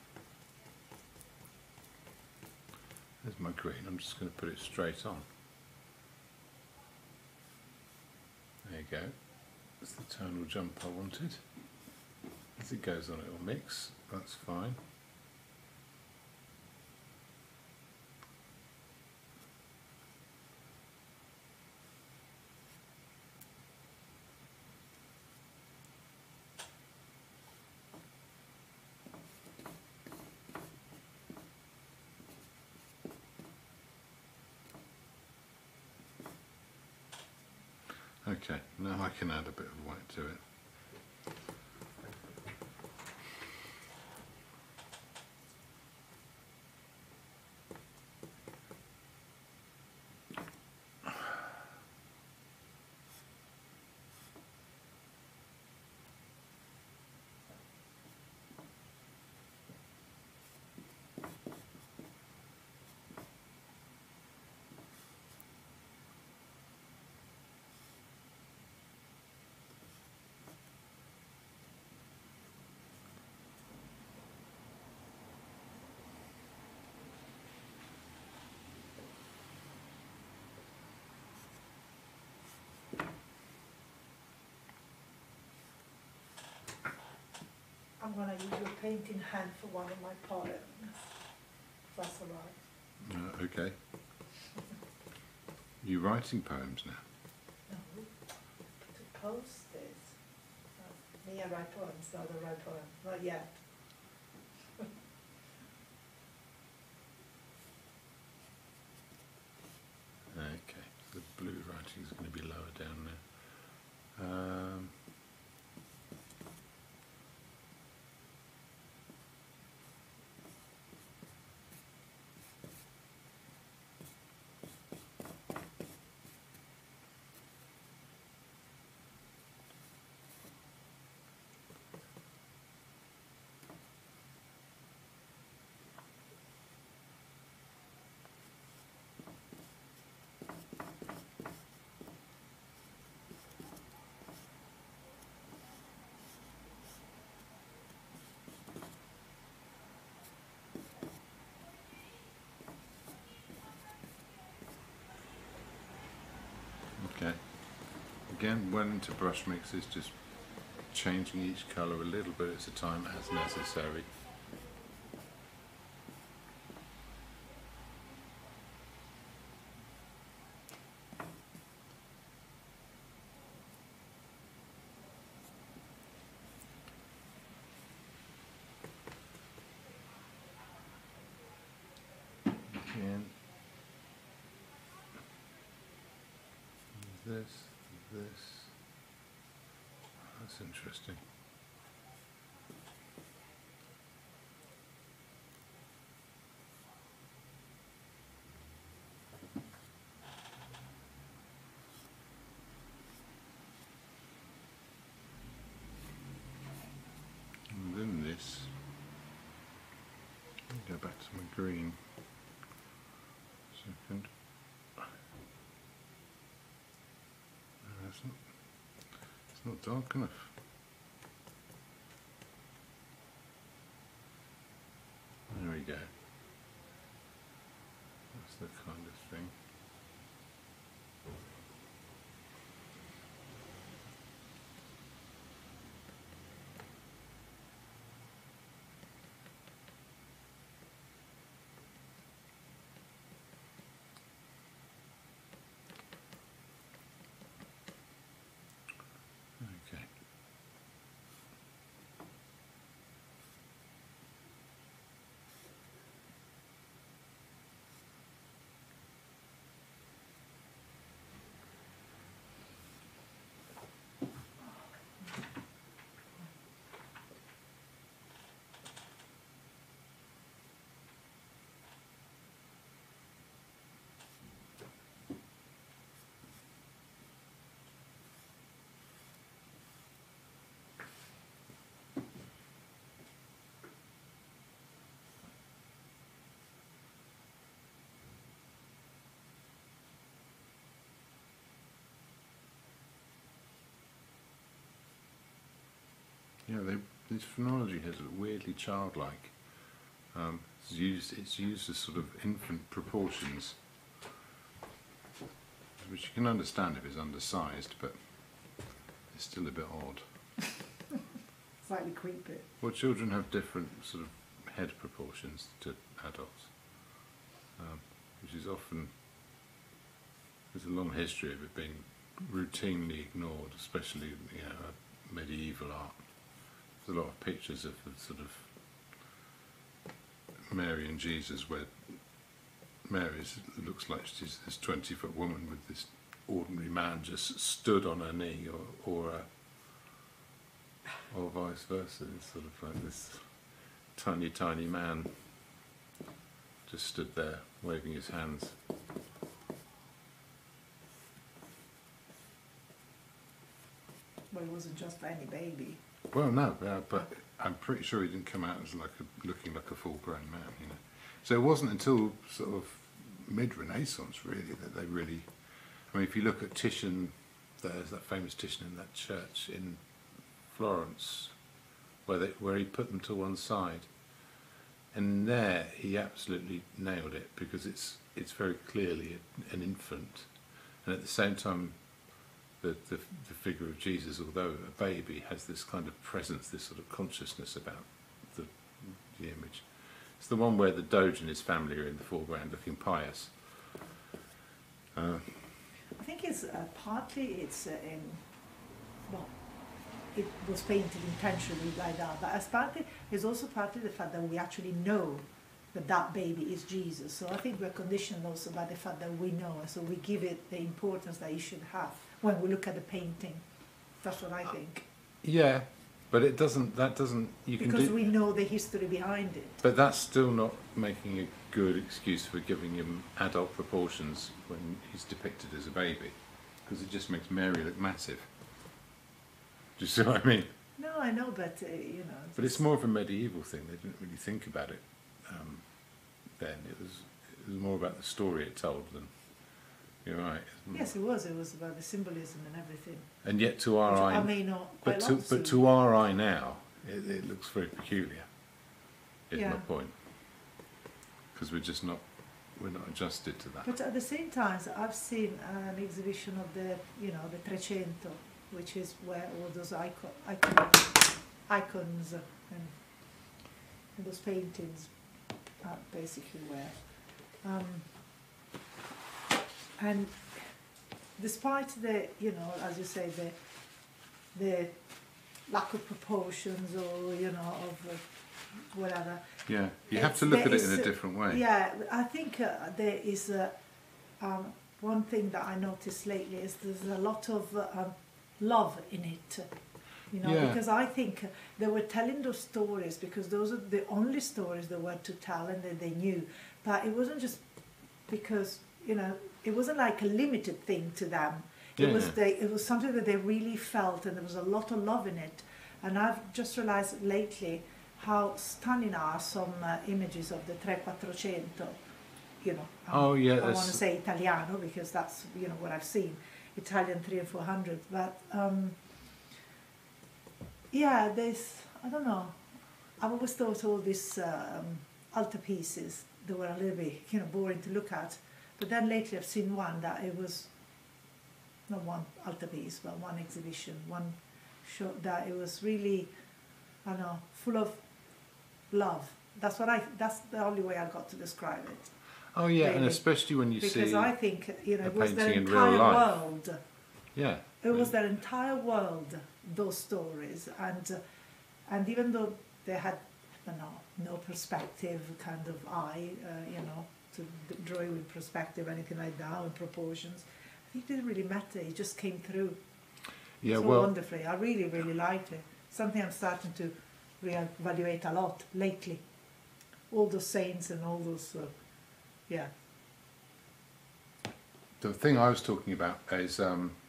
There's my green, I'm just going to put it straight on. There you go, that's the tonal jump I wanted. As it goes on, it'll mix, that's fine. Okay, now I can add a bit of white to it. I'm going to use your painting hand for one of my poems. That's all right. Okay. You writing poems now? No, to post this. Me, I write poems, no, I don't write poems. Not yet. Okay, the blue writing is going to be lower down there. Okay, again, when into brush mixes, just changing each colour a little bit at a time as necessary. Again, this, that's interesting. And then this, go back to my green. Second. No, it's not dark enough. There we go. That's the kind of thing. Yeah, this phrenology has a weirdly childlike. It's used as sort of infant proportions, which you can understand if it's undersized, but it's still a bit odd. Slightly creepy. Well, children have different sort of head proportions to adults, which is often, there's a long history of it being routinely ignored, especially medieval art. There's a lot of pictures of the sort of Mary and Jesus where Mary looks like she's this 20-foot woman with this ordinary man just stood on her knee, or vice versa. It's sort of like this tiny man just stood there waving his hands. Well, it wasn't just any baby. Well, no, but I'm pretty sure he didn't come out as looking like a full-grown man, you know. So it wasn't until sort of mid-Renaissance, really, that they really. I mean, if you look at Titian, there's that famous Titian in that church in Florence, where he put them to one side, and there he absolutely nailed it, because it's very clearly an infant, and at the same time, the figure of Jesus, although a baby, has this kind of presence, this sort of consciousness about the image. It's the one where the Doge and his family are in the foreground, looking pious. I think it's partly it was painted intentionally like that, but as partly it's also partly the fact that we actually know that baby is Jesus. So I think we're conditioned also by the fact that we know, and so we give it the importance that it should have when we look at the painting. That's what I think. Yeah, but it doesn't. That doesn't. Because we know the history behind it. But that's still not making a good excuse for giving him adult proportions when he's depicted as a baby, because it just makes Mary look massive. Do you see what I mean? No, I know, but you know. But it's more of a medieval thing. They didn't really think about it then. It was more about the story it told than. You're right. Yes, it was. It was about the symbolism and everything. And yet, to our eye, I may not. But to our eye now, it looks very peculiar. Is my point. Because we're not adjusted to that. But at the same time, I've seen an exhibition of the 300, which is where all those icons and those paintings are basically where. And despite the, as you say, the lack of proportions or, of whatever. Yeah, you have to look at it in a different way. Yeah, I think there is one thing that I noticed lately is there's a lot of love in it. Because I think they were telling those stories because those are the only stories they were to tell and that they knew. But it wasn't just because, it wasn't like a limited thing to them. It was something that they really felt, and there was a lot of love in it. And I've just realized lately how stunning are some images of the 300. I want to say Italiano because that's what I've seen, Italian 300 and 400. But there's, I don't know. I've always thought all these altarpieces, they were a little bit boring to look at. But then lately I've seen one that it was not one altarpiece, but one exhibition, one show that it was really, I don't know, full of love. That's the only way I got to describe it. Oh yeah, really. And especially when you see because I think it was their in entire real life. World. Yeah. It was their entire world. Those stories, and even though they had no perspective kind of eye, to draw it with perspective, anything like that, in proportions. I think it didn't really matter. It just came through. Yeah, so wonderfully. I really, really liked it. Something I'm starting to reevaluate a lot lately. All those saints and all those, The thing I was talking about is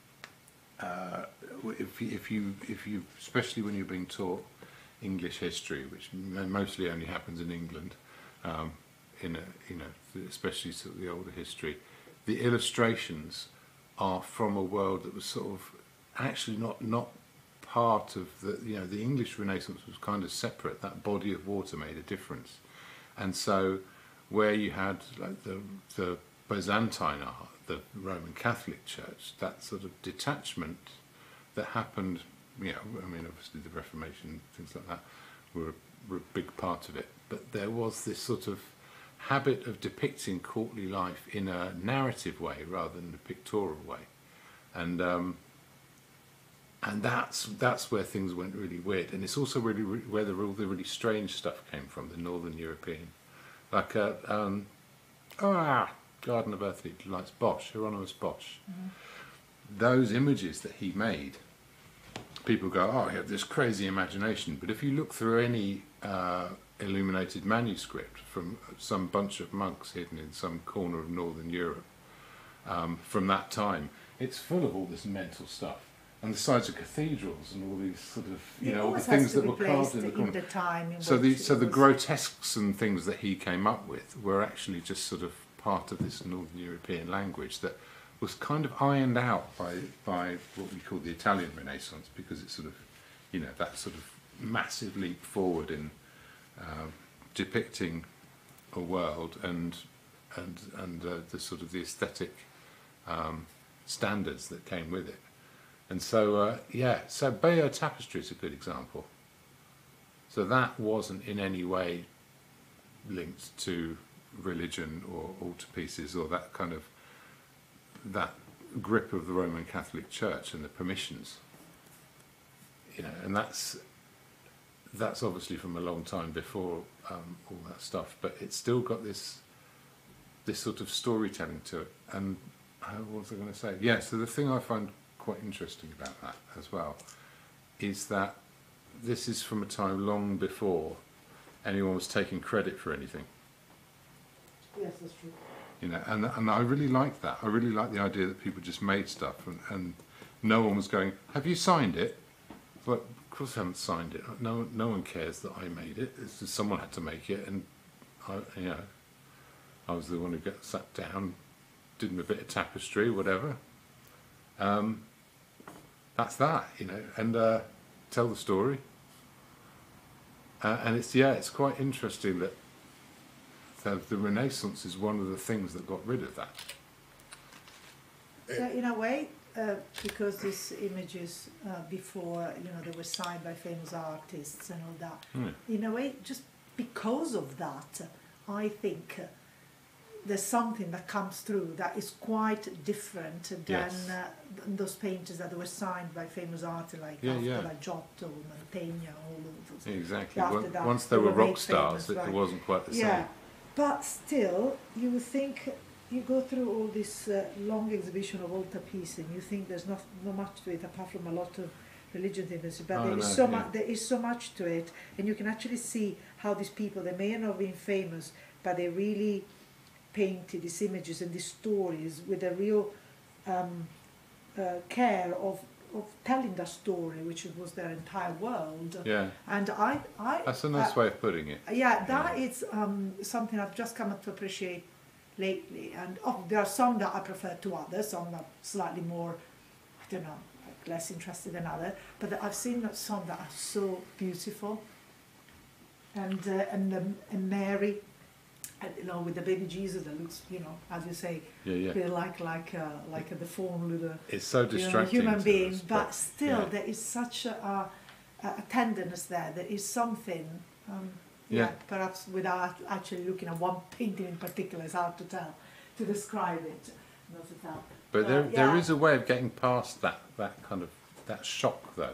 if you, especially when you're being taught English history, which mostly only happens in England, especially sort of the older history, the illustrations are from a world that was sort of actually not part of the, you know, the English Renaissance was kind of separate. That body of water made a difference. And so where you had like the Byzantine art, the Roman Catholic Church, that sort of detachment that happened, you know, I mean, obviously the Reformation, things like that, were a big part of it. But there was this sort of habit of depicting courtly life in a narrative way rather than a pictorial way. And that's where things went really weird. And it's also really where all the really strange stuff came from, the Northern European. Like, Garden of Earthly Delights, Bosch, Hieronymus Bosch. Those images that he made, people go, oh, you have this crazy imagination. But if you look through any illuminated manuscript from some bunch of monks hidden in some corner of Northern Europe from that time, it's full of all this mental stuff. And the sides of cathedrals and all these sort of, you know, all the things that were carved in the corner. The time in so the grotesques and things that he came up with were actually just sort of part of this Northern European language that was kind of ironed out by what we call the Italian Renaissance, because it's sort of, you know, that sort of massive leap forward in depicting a world and the sort of the aesthetic standards that came with it. And so, so Bayeux tapestry is a good example. So that wasn't in any way linked to religion or altarpieces or that kind of, that grip of the Roman Catholic Church and the permissions. You know, and that's obviously from a long time before all that stuff, but it's still got this sort of storytelling to it. And what was I going to say? Yeah, so the thing I find quite interesting about that as well is that this is from a time long before anyone was taking credit for anything. Yes, that's true. You know, and I really like that. I really like the idea that people just made stuff and no one was going, have you signed it? Well, of course I haven't signed it. No one cares that I made it. It's just someone had to make it, and I was the one who got sat down, did a bit of tapestry, whatever. That's that, you know, and tell the story. And it's quite interesting that the Renaissance is one of the things that got rid of that. So in a way, because these images before, you know, they were signed by famous artists and all that, in a way, just because of that, I think there's something that comes through that is quite different than those painters that were signed by famous artists like Giotto, Mantegna, all of those. Exactly. Once they were rock stars, famous, it wasn't quite the same. But still, you would think, you go through all this long exhibition of altarpiece and you think there's not much to it apart from a lot of religion things, but there is so much to it, and you can actually see how these people, they may not have been famous, but they really painted these images and these stories with a real care of telling the story, which was their entire world. Yeah. And I that's a nice way of putting it. Yeah, that is something I've just come to appreciate lately. And there are some that I prefer to others, some are slightly more, I don't know, like less interested than others. But I've seen some that are so beautiful. And Mary, you know, with the baby Jesus that looks, you know, as you say, like a deformed little, it's so distracting, human being, but still there is such a tenderness there. There is something, perhaps without actually looking at one painting in particular, it's hard to describe it, not to tell. But there is a way of getting past that kind of, that shock though,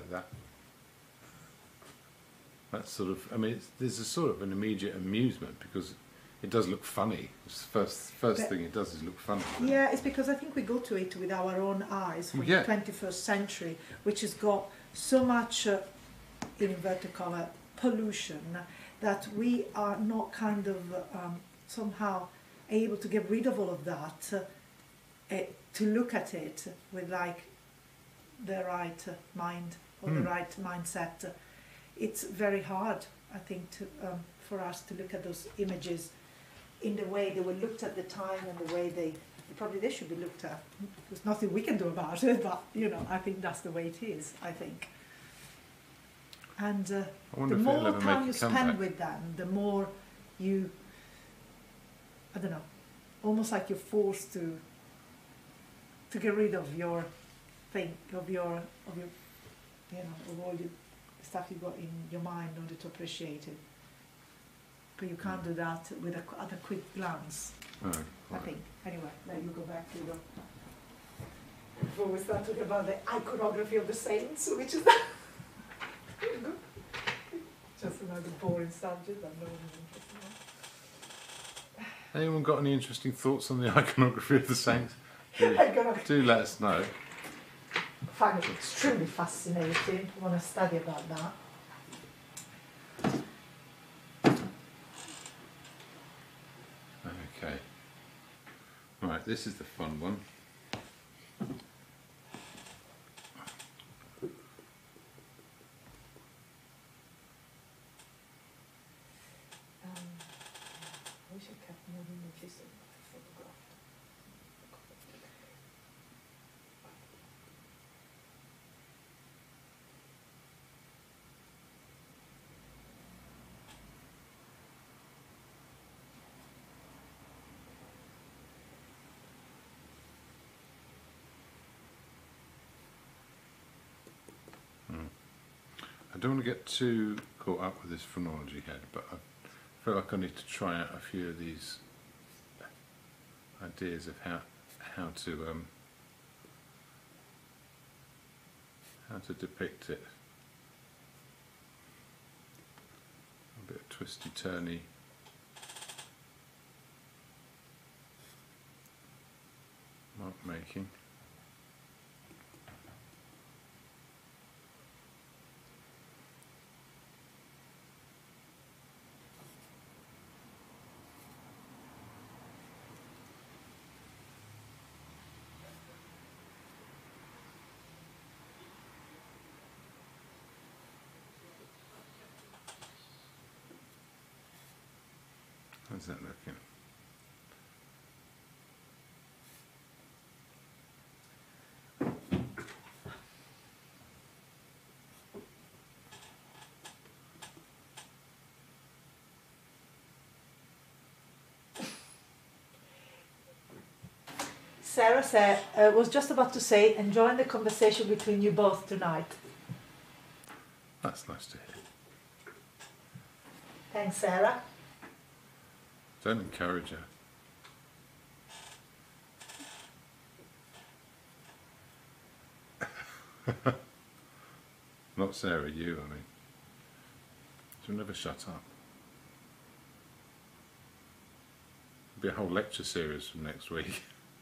that sort of, I mean, there's a sort of an immediate amusement because it does look funny. The first thing it does is look funny. Yeah, it's because I think we go to it with our own eyes from the 21st century, which has got so much, in inverted commas, pollution, that we are not kind of somehow able to get rid of all of that, to look at it with like the right mind or the right mindset. It's very hard, I think, for us to look at those images in the way they were looked at the time and the way they should be looked at. There's nothing we can do about it, but you know, I think that's the way it is, I think. And I the wonder if it'll more ever time make you a spend comeback. with them, the more you, I don't know, almost like you're forced to get rid of your thing, of your, you know, of all the stuff you got in your mind in order to appreciate it. But you can't do that with at a quick glance, Oh, I right. think. Anyway, let you go back to your, before we start talking about the iconography of the saints, which is just another boring subject that no one is interested in. Anyone got any interesting thoughts on the iconography of the saints? Iconography. Do let us know. I find it extremely fascinating. I want to study about that. Okay. Right, this is the fun one. I wish I kept more images in my photograph. I don't want to get too caught up with this phrenology head, but I feel like I need to try out a few of these ideas of how to depict it. A bit of twisty turny. Mark making. How's that looking? Sarah said, was just about to say, enjoying the conversation between you both tonight. That's nice to hear. Thanks, Sarah. Don't encourage her. Not Sarah, you, I mean. She'll never shut up. There'll be a whole lecture series from next week.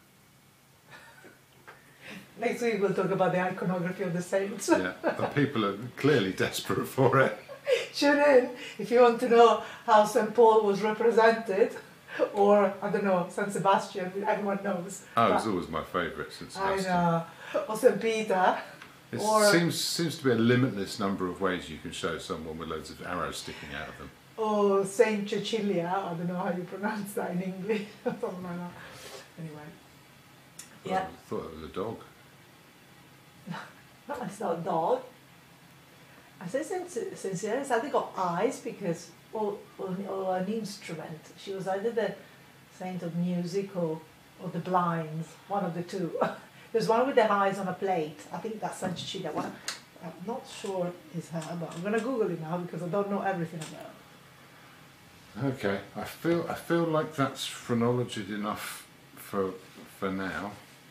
Next week we'll talk about the iconography of the saints. Yeah, the people are clearly desperate for it. Tune in if you want to know how St. Paul was represented, or, I don't know, St. Sebastian, everyone knows. Oh, it's always my favourite since I Sebastian. know. Or St. Peter. It Or- seems to be a limitless number of ways you can show someone with loads of arrows sticking out of them. Or Saint Cecilia, I don't know how you pronounce that in English, something like that. Anyway. Yeah. I thought it was a dog. No, it's not a dog. I said Saint Cecilia sadly got eyes because, or an instrument. She was either the saint of music or the blinds, one of the two. There's one with the eyes on a plate. I think that's Saint Cecilia. One, I'm not sure it's her, but I'm gonna Google it now because I don't know everything about it. Okay, I feel like that's phrenology enough for now.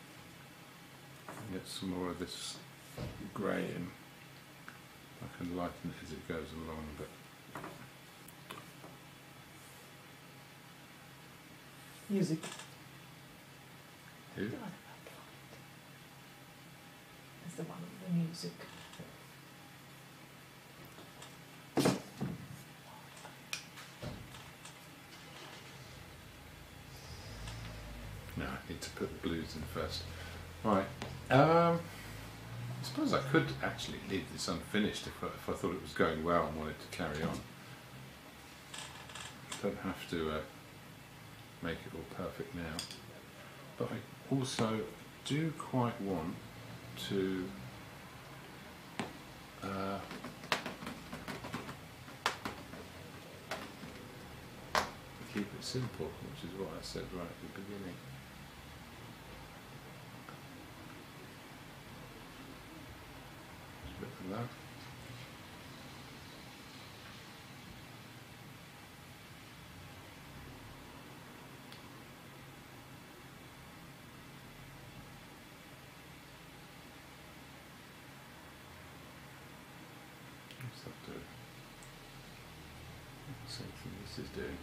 Get some more of this grey in. I can lighten it as it goes along a bit. Music. Who? It's the one with the music. No, I need to put the blues in first. Right. I suppose I could actually leave this unfinished if I thought it was going well and wanted to carry on. Don't have to make it all perfect now. But I also do quite want to keep it simple, which is what I said right at the beginning. Just a bit of that. What's that do? Same thing this is doing.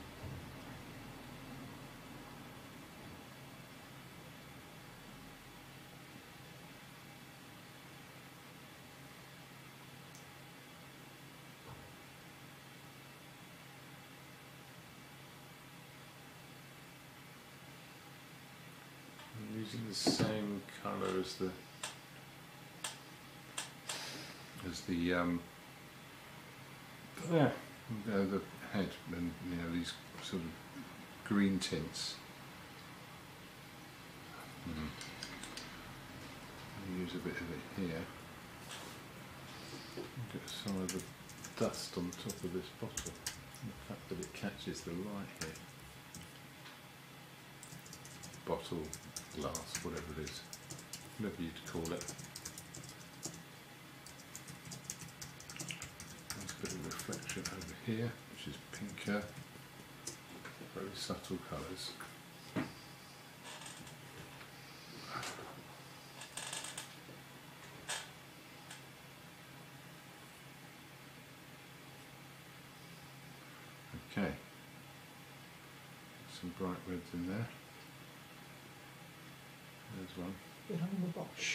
I'm using the same colour as the the head, and you know, these sort of green tints. I'll use a bit of it here. Get some of the dust on top of this bottle. And the fact that it catches the light here. Bottle, glass, whatever it is, whatever you'd call it. There's a bit of reflection over here, which is pinker, very subtle colours. Okay, some bright reds in there. There's one. Behind the box.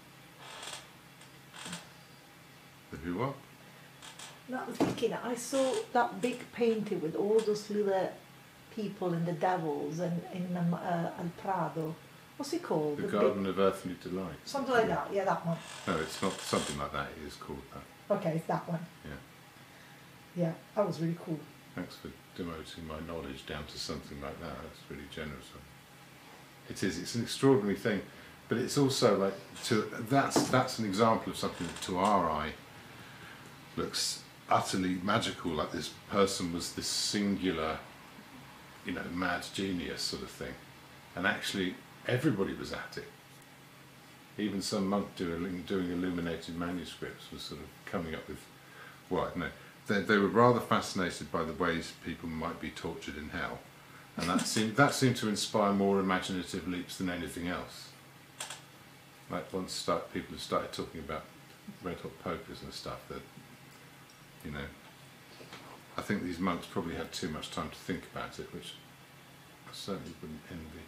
The who what? No, I was thinking, I saw that big painting with all those little people and the devils and in Al Prado. What's it called? The Garden of Earthly Delight. Something like that, yeah, that one. No, it's not something like that, it is called that. Okay, it's that one. Yeah. Yeah, that was really cool. Thanks for demoting my knowledge down to something like that, that's really generous. It is, it's an extraordinary thing, but it's also like, that's an example of something that to our eye looks utterly magical, like this person was this singular, you know, mad genius sort of thing. And actually everybody was at it. Even some monk doing illuminated manuscripts was sort of coming up with, well, no, they were rather fascinated by the ways people might be tortured in hell. And that seemed to inspire more imaginative leaps than anything else. Like once people have started talking about red hot pokers and stuff, that, you know, I think these monks probably had too much time to think about it, which I certainly wouldn't envy.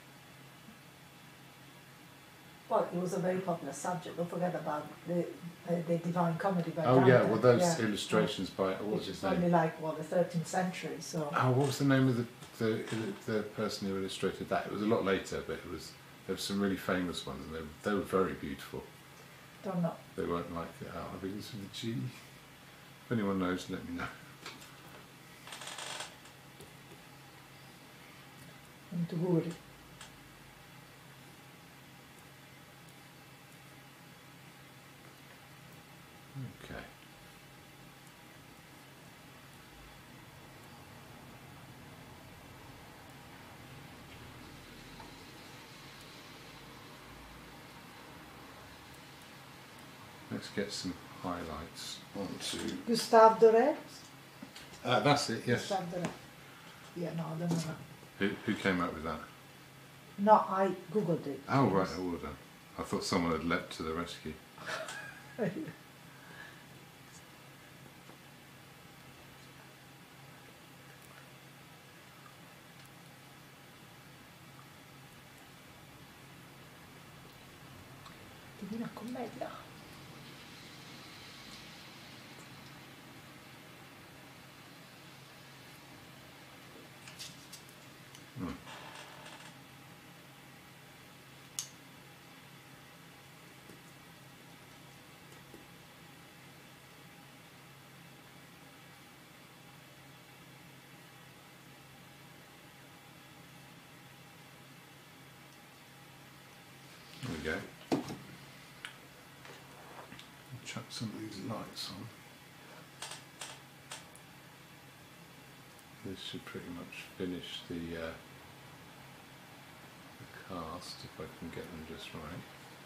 Well, it was a very popular subject. Don't forget about the Divine Comedy by Oh Dante. yeah, well those illustrations by, what was his name? Only like, well, the 13th century, so... Oh, what was the name of the person who illustrated that? It was a lot later, but there were some really famous ones, and they were very beautiful. Don't know. They weren't like, I begins with a G. If anyone knows, let me know. I'm to Google it. Okay. Let's get some highlights onto... Gustave Doré? that's it, yes. Gustave Doré. Yeah, no, I don't know. Who came up with that? No, I Googled it. Oh, right, well done. I thought someone had leapt to the rescue. Divina Commedia. There we go. Chuck some of these lights on. this should pretty much finish the cast, if I can get them just right.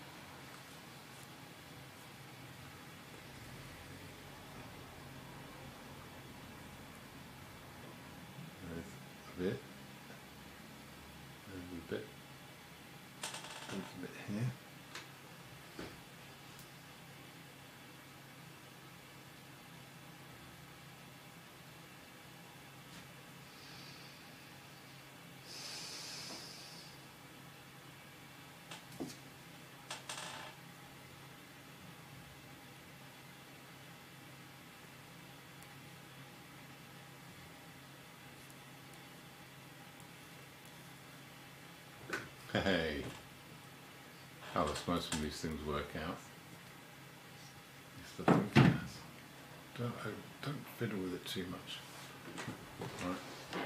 There's a bit. There's a bit. There's a bit here. Hey, how does most of these things work out? It's the thing. Don't fiddle with it too much. Right.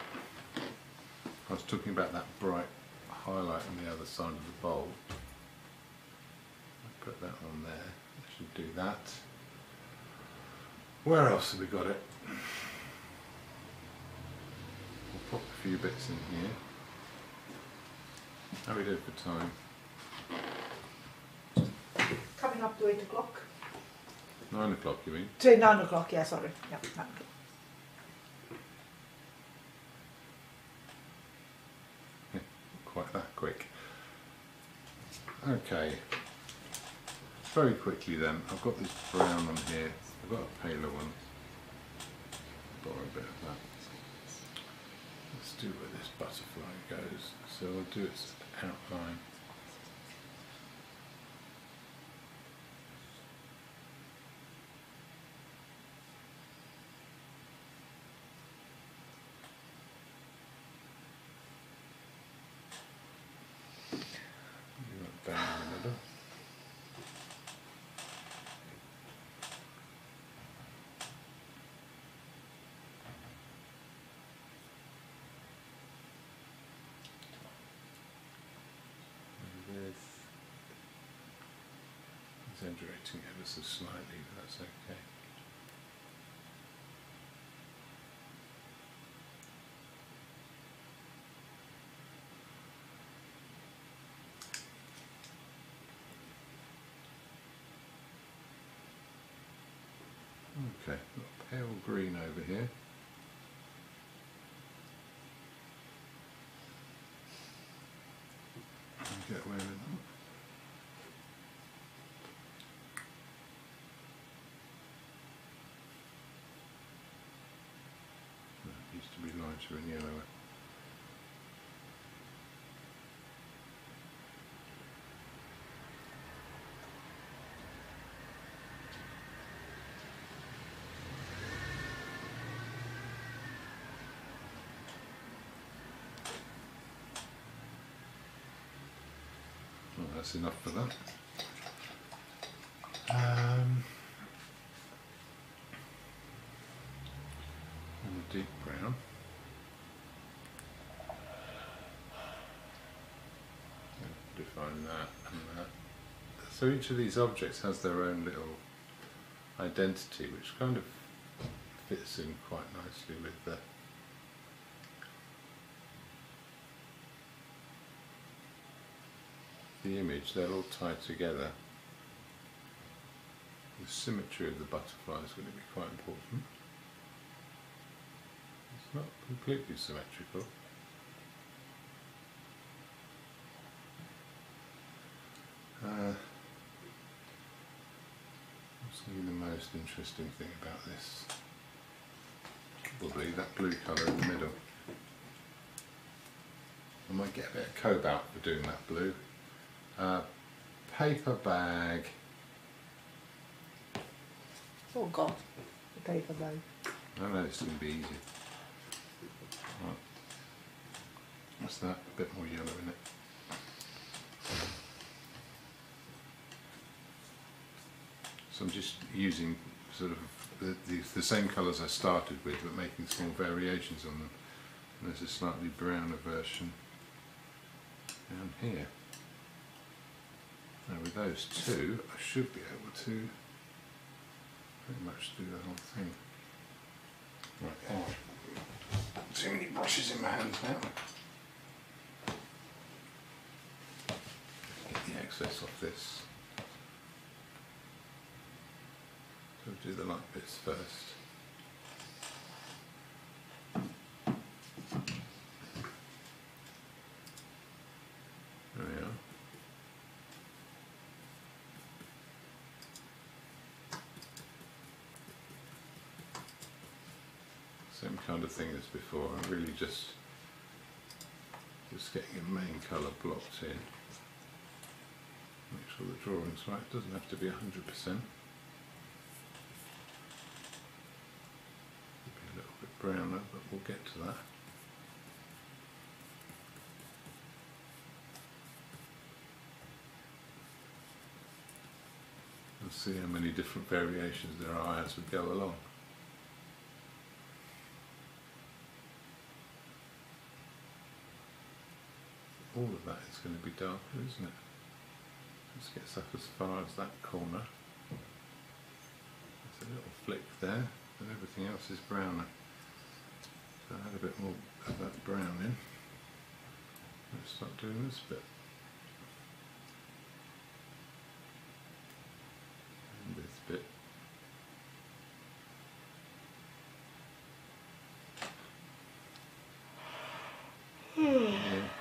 I was talking about that bright highlight on the other side of the bowl. I put that on there. I should do that. Where else have we got it? We'll pop a few bits in here. How are we doing for time? Coming up to 8 o'clock. 9 o'clock, you mean? To 9 o'clock, yeah, sorry. Yeah, 9 o'clock. Quite that quick. Okay. Very quickly then, I've got this brown on here. I've got a paler one. Borrow a bit of that. Let's do where this butterfly goes. So I'll do its outline. Bang in the middle. Exaggerating ever so slightly, but that's okay. Okay, got pale green over here. Get away with that. Used to be lighter and yellower. Well, that's enough for that. And a deep brown. Define that and that. So each of these objects has their own little identity, which kind of fits in quite nicely with the image. They're all tied together. The symmetry of the butterfly is going to be quite important. It's not completely symmetrical. What's going to be the most interesting thing about this? Probably that blue colour in the middle. I might get a bit of cobalt for doing that blue. Paper bag. Oh God, the paper bag. I know it's going to be easy. Right. What's that? A bit more yellow in it. So I'm just using sort of the same colours I started with, but making small variations on them. And there's a slightly browner version down here. Now with those two, I should be able to pretty much do the whole thing. Right, anyway. Too many brushes in my hands now. Get the excess off this. So we'll do the light bits first. There we are. Same kind of thing as before. I'm really just getting a main colour blocked in. Make sure the drawing's right. It doesn't have to be 100%. Be a little bit browner, but we'll get to that. We'll see how many different variations there are as we go along. All of that is going to be darker, isn't it? This gets up as far as that corner. There's a little flick there, and everything else is browner. So I had a bit more of that brown in. Let's start doing this bit. And this bit. Yeah.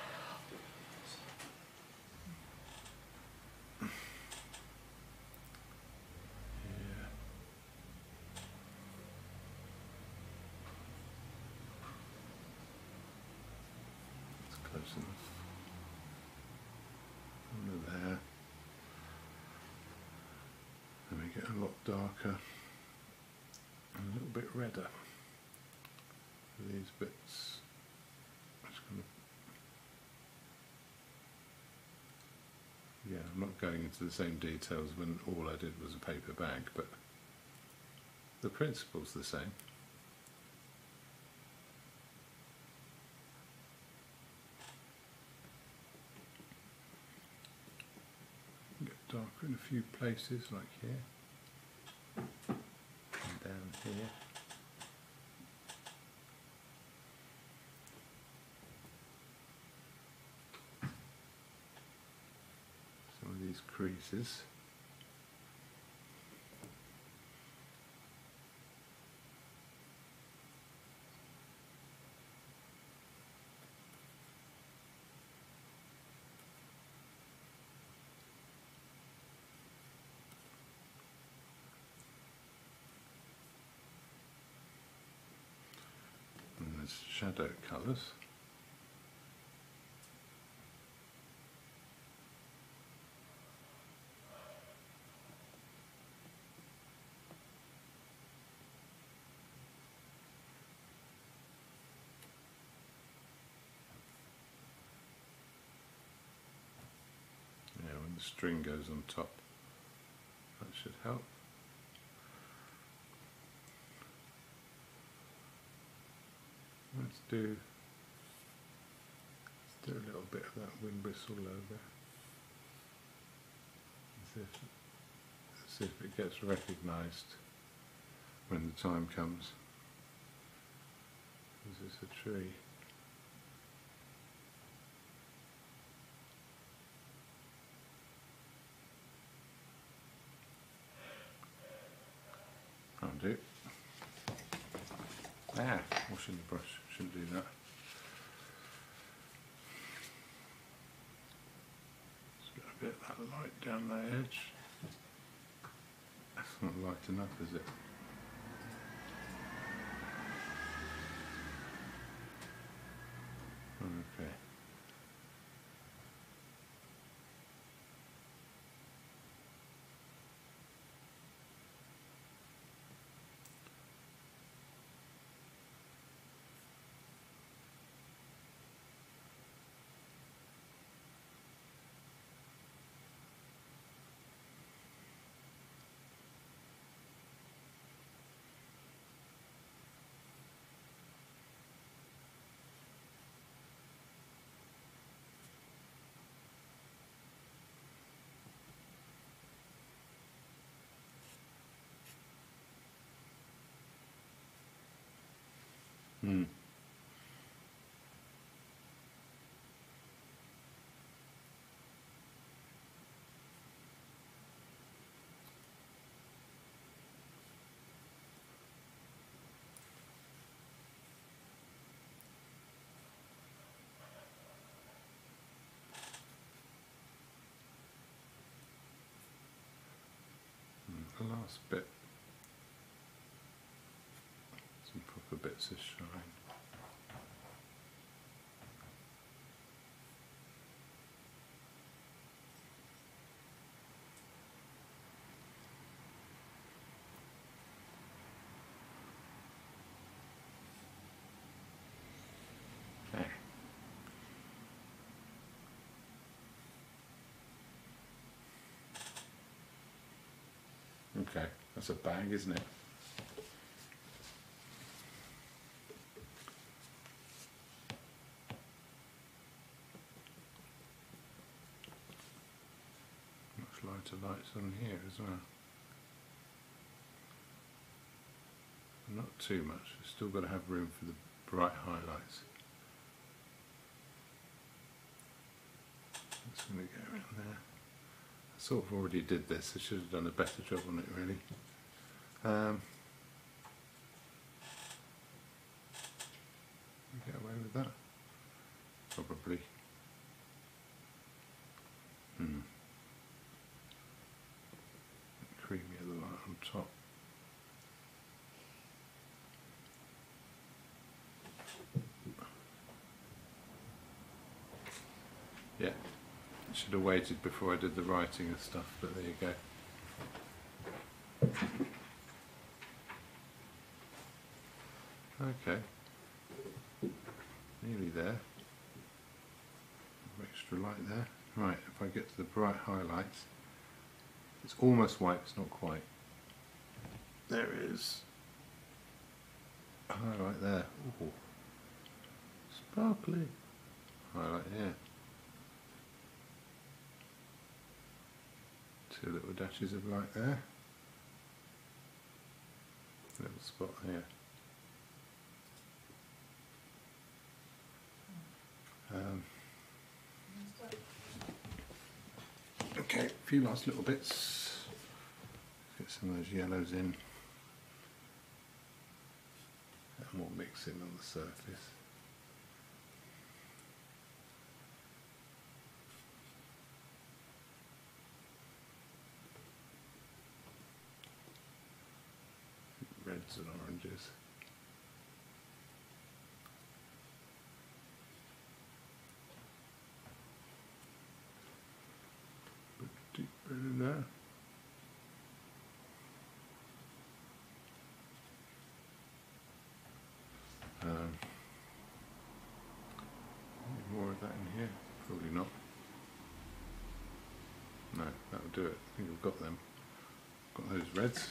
Close enough. Under there. Then we get a lot darker and a little bit redder. These bits. Just gonna, yeah, I'm not going into the same details when all I did was a paper bag, but the principle's the same. Darker in a few places, like here and down here. Some of these creases. Shadow colours. Yeah, when the string goes on top, that should help. Let's do a little bit of that wind whistle over. See if it gets recognised when the time comes. Is this a tree? Can't do. Ah, washing the brush, shouldn't do that. Just get a bit of that light down that edge. That's not light enough, is it? Okay. last bit. Some proper bits of shine. Okay, that's a bag, isn't it? Much lighter lights on here as well. Not too much, we've still got to have room for the bright highlights. That's going to go around there. I sort of already did this, I should have done a better job on it really. Get away with that? Probably. Creamy of the light on top. Yeah, I should have waited before I did the writing and stuff, but there you go. Okay, nearly there. Extra light there. Right, if I get to the bright highlights, it's almost white, it's not quite. There is a highlight there. Ooh. Sparkly. Highlight here. Two little dashes of light there. Little spot here. Okay, a few last little bits. Get some of those yellows in. And we'll mix in on the surface. Reds and oranges. Put deeper in there. Any more of that in here? Probably not. No, that'll do it. I think I've got them. Got those reds.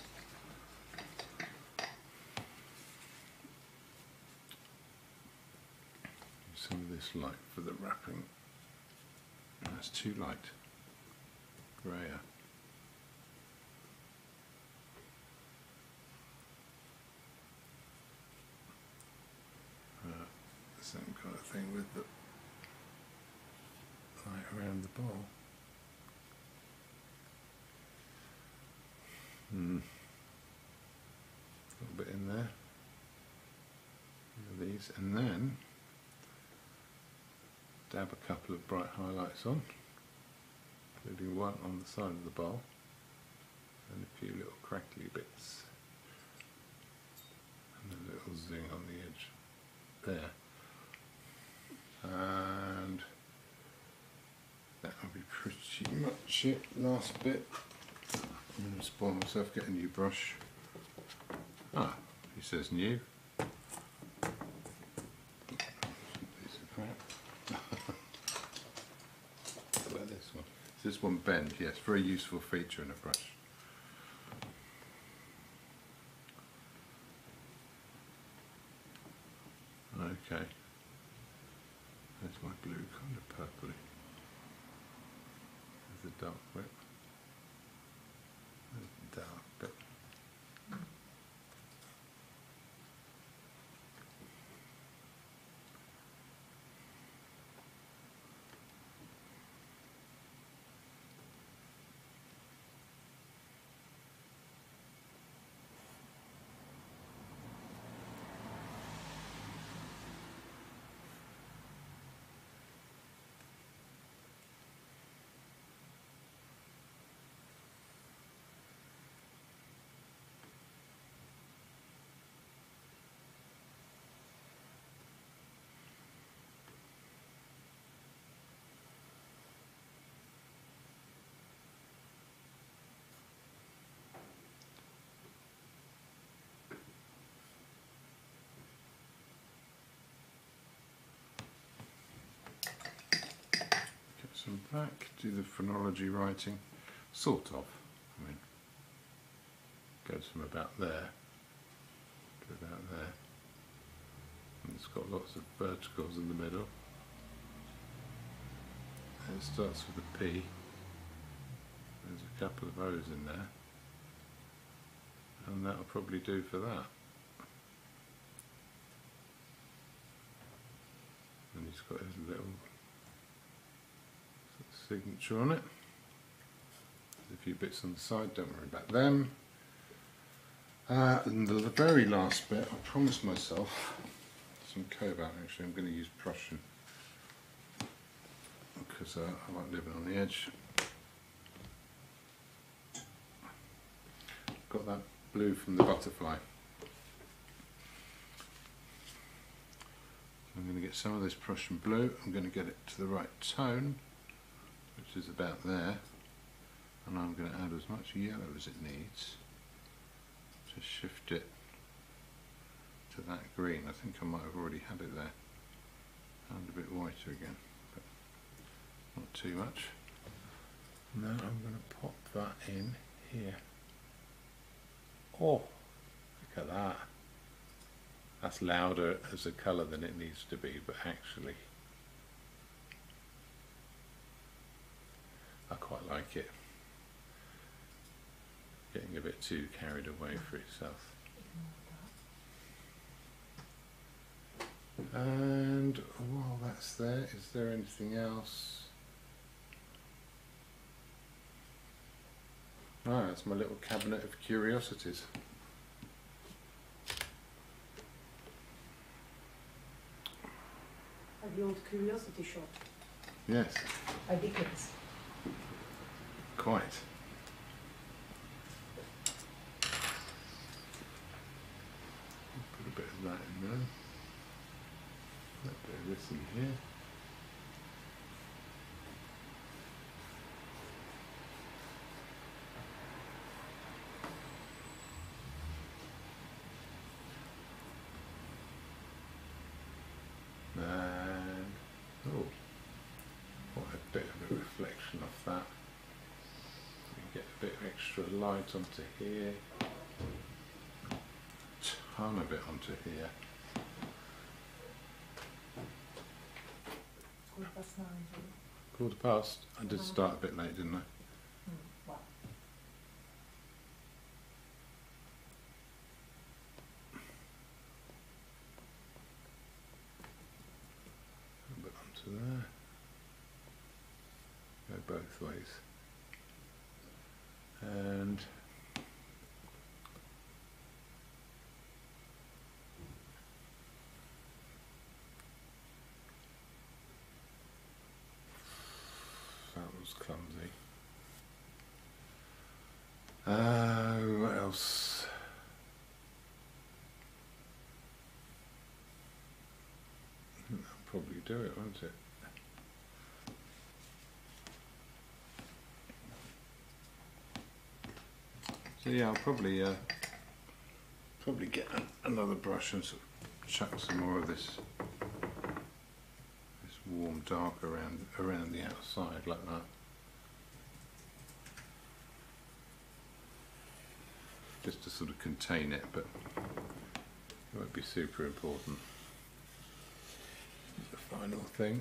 Some of this light for the wrapping. That's too light. Grayer. Same kind of thing with the light around the ball. A little bit in there. These, and then dab a couple of bright highlights on, including one on the side of the bowl and a few little crackly bits and a little zing on the edge there. And that will be pretty much it. Last bit. I'm going to spoil myself, get a new brush. Ah, he says new. Piece of crap. What about this one? Does this one bend? Yes, very useful feature in a brush. Okay. There's my blue kind of purpley. There's the dark bit. There's the dark bit. some black, do the phrenology writing, sort of. I mean, goes from about there to about there. And it's got lots of verticals in the middle. And it starts with a P. There's a couple of O's in there. And that'll probably do for that. And he's got his little signature on it. There's a few bits on the side, don't worry about them. And the very last bit, I promised myself some cobalt. Actually, I'm going to use Prussian because I like living on the edge. Got that blue from the butterfly. I'm going to get some of this Prussian blue. I'm going to get it to the right tone, which is about there, and I'm going to add as much yellow as it needs to shift it to that green. I think I might have already had it there, and a bit whiter again, but not too much. Now I'm going to pop that in here. Oh, look at that. That's louder as a colour than it needs to be, but actually I quite like it. Getting a bit too carried away for itself. And while that's there, is there anything else? Ah, that's my little cabinet of curiosities. The old Curiosity shop. Yes. By Dickens. Quite. Put a bit of that in there. A bit of this in here. And oh, quite a bit of a reflection of that. You get a bit of extra light onto here, a ton of it onto here. 9:15. 9:15. I did start a bit late, didn't I? Well. A bit onto there. Go both ways. And that was clumsy. What else? That'll probably do it, won't it? So yeah, I'll probably get another brush and sort of chuck some more of this warm dark around the outside like that. Just to sort of contain it, but it won't be super important. The final thing.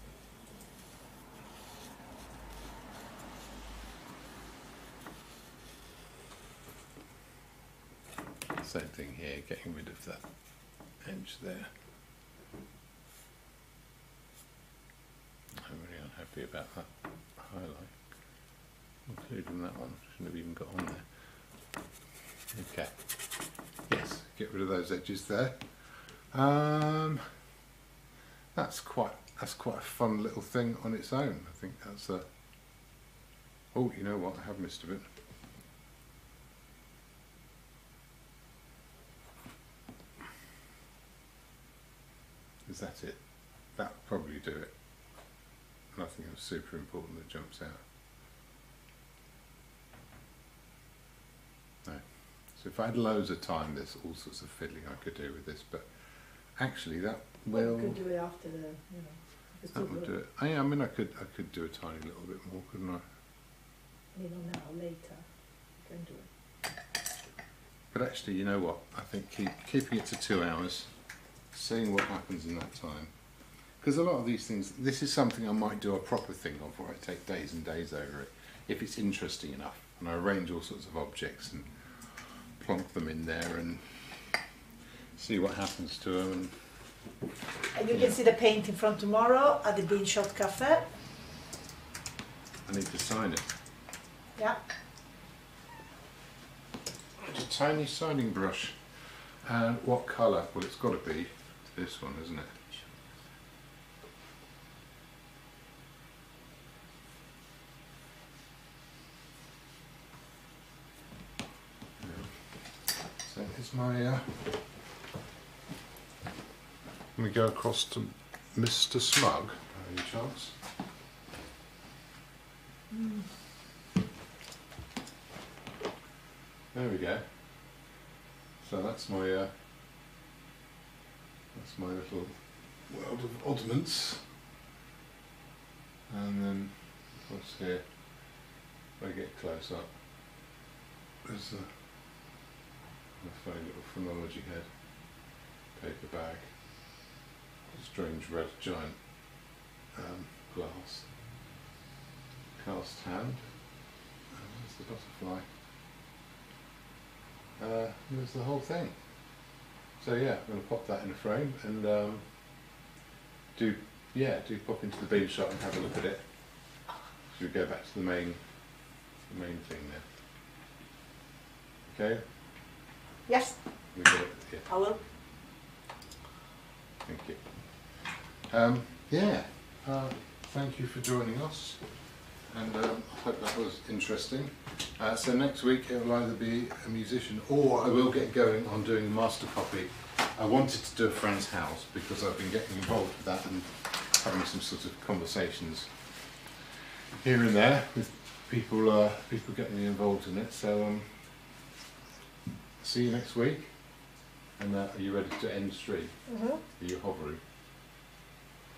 Same thing here, getting rid of that edge there. I'm really unhappy about that highlight, including that one. Shouldn't have even got on there. Okay. Yes, get rid of those edges there. That's quite a fun little thing on its own. I think that's a. Oh, you know what? I have missed a bit. Is that it? That'll probably do it. Nothing else super important that jumps out. No. So if I had loads of time, there's all sorts of fiddling I could do with this, but actually that will... Well, you could do it after the, That would do it. I mean, I could do a tiny little bit more, couldn't I? You know, now, later, you can do it. But actually, you know what? I think keeping it to 2 hours, seeing what happens in that time. Because a lot of these things, this is something I might do a proper thing of, where I take days and days over it, if it's interesting enough. And I arrange all sorts of objects and plonk them in there and see what happens to them. And you can see the painting from tomorrow at the Bean Shop Cafe. I need to sign it. Yeah. It's a tiny signing brush. And what colour? Well, it's got to be this one, isn't it? So here's my. Let me go across to Mr. Smug. Any chance? There we go. So that's my little world of oddments. And then, of course, here, if I get close up, there's a funny little phrenology head, paper bag, a strange red giant glass, cast hand, and there's the butterfly. There's the whole thing. So yeah, I'm going to pop that in a frame and do pop into the bean shop and have a look at it. Should we go back to the main thing there? Okay. Yes. We got it here. I will. Thank you. Thank you for joining us, and I hope that was interesting. So next week it will either be a musician, or I will get going on doing a master copy. I wanted to do a friend's house because I've been getting involved with that and having some sort of conversations here and there with people getting involved in it. So see you next week. And are you ready to end stream? Are you hovering?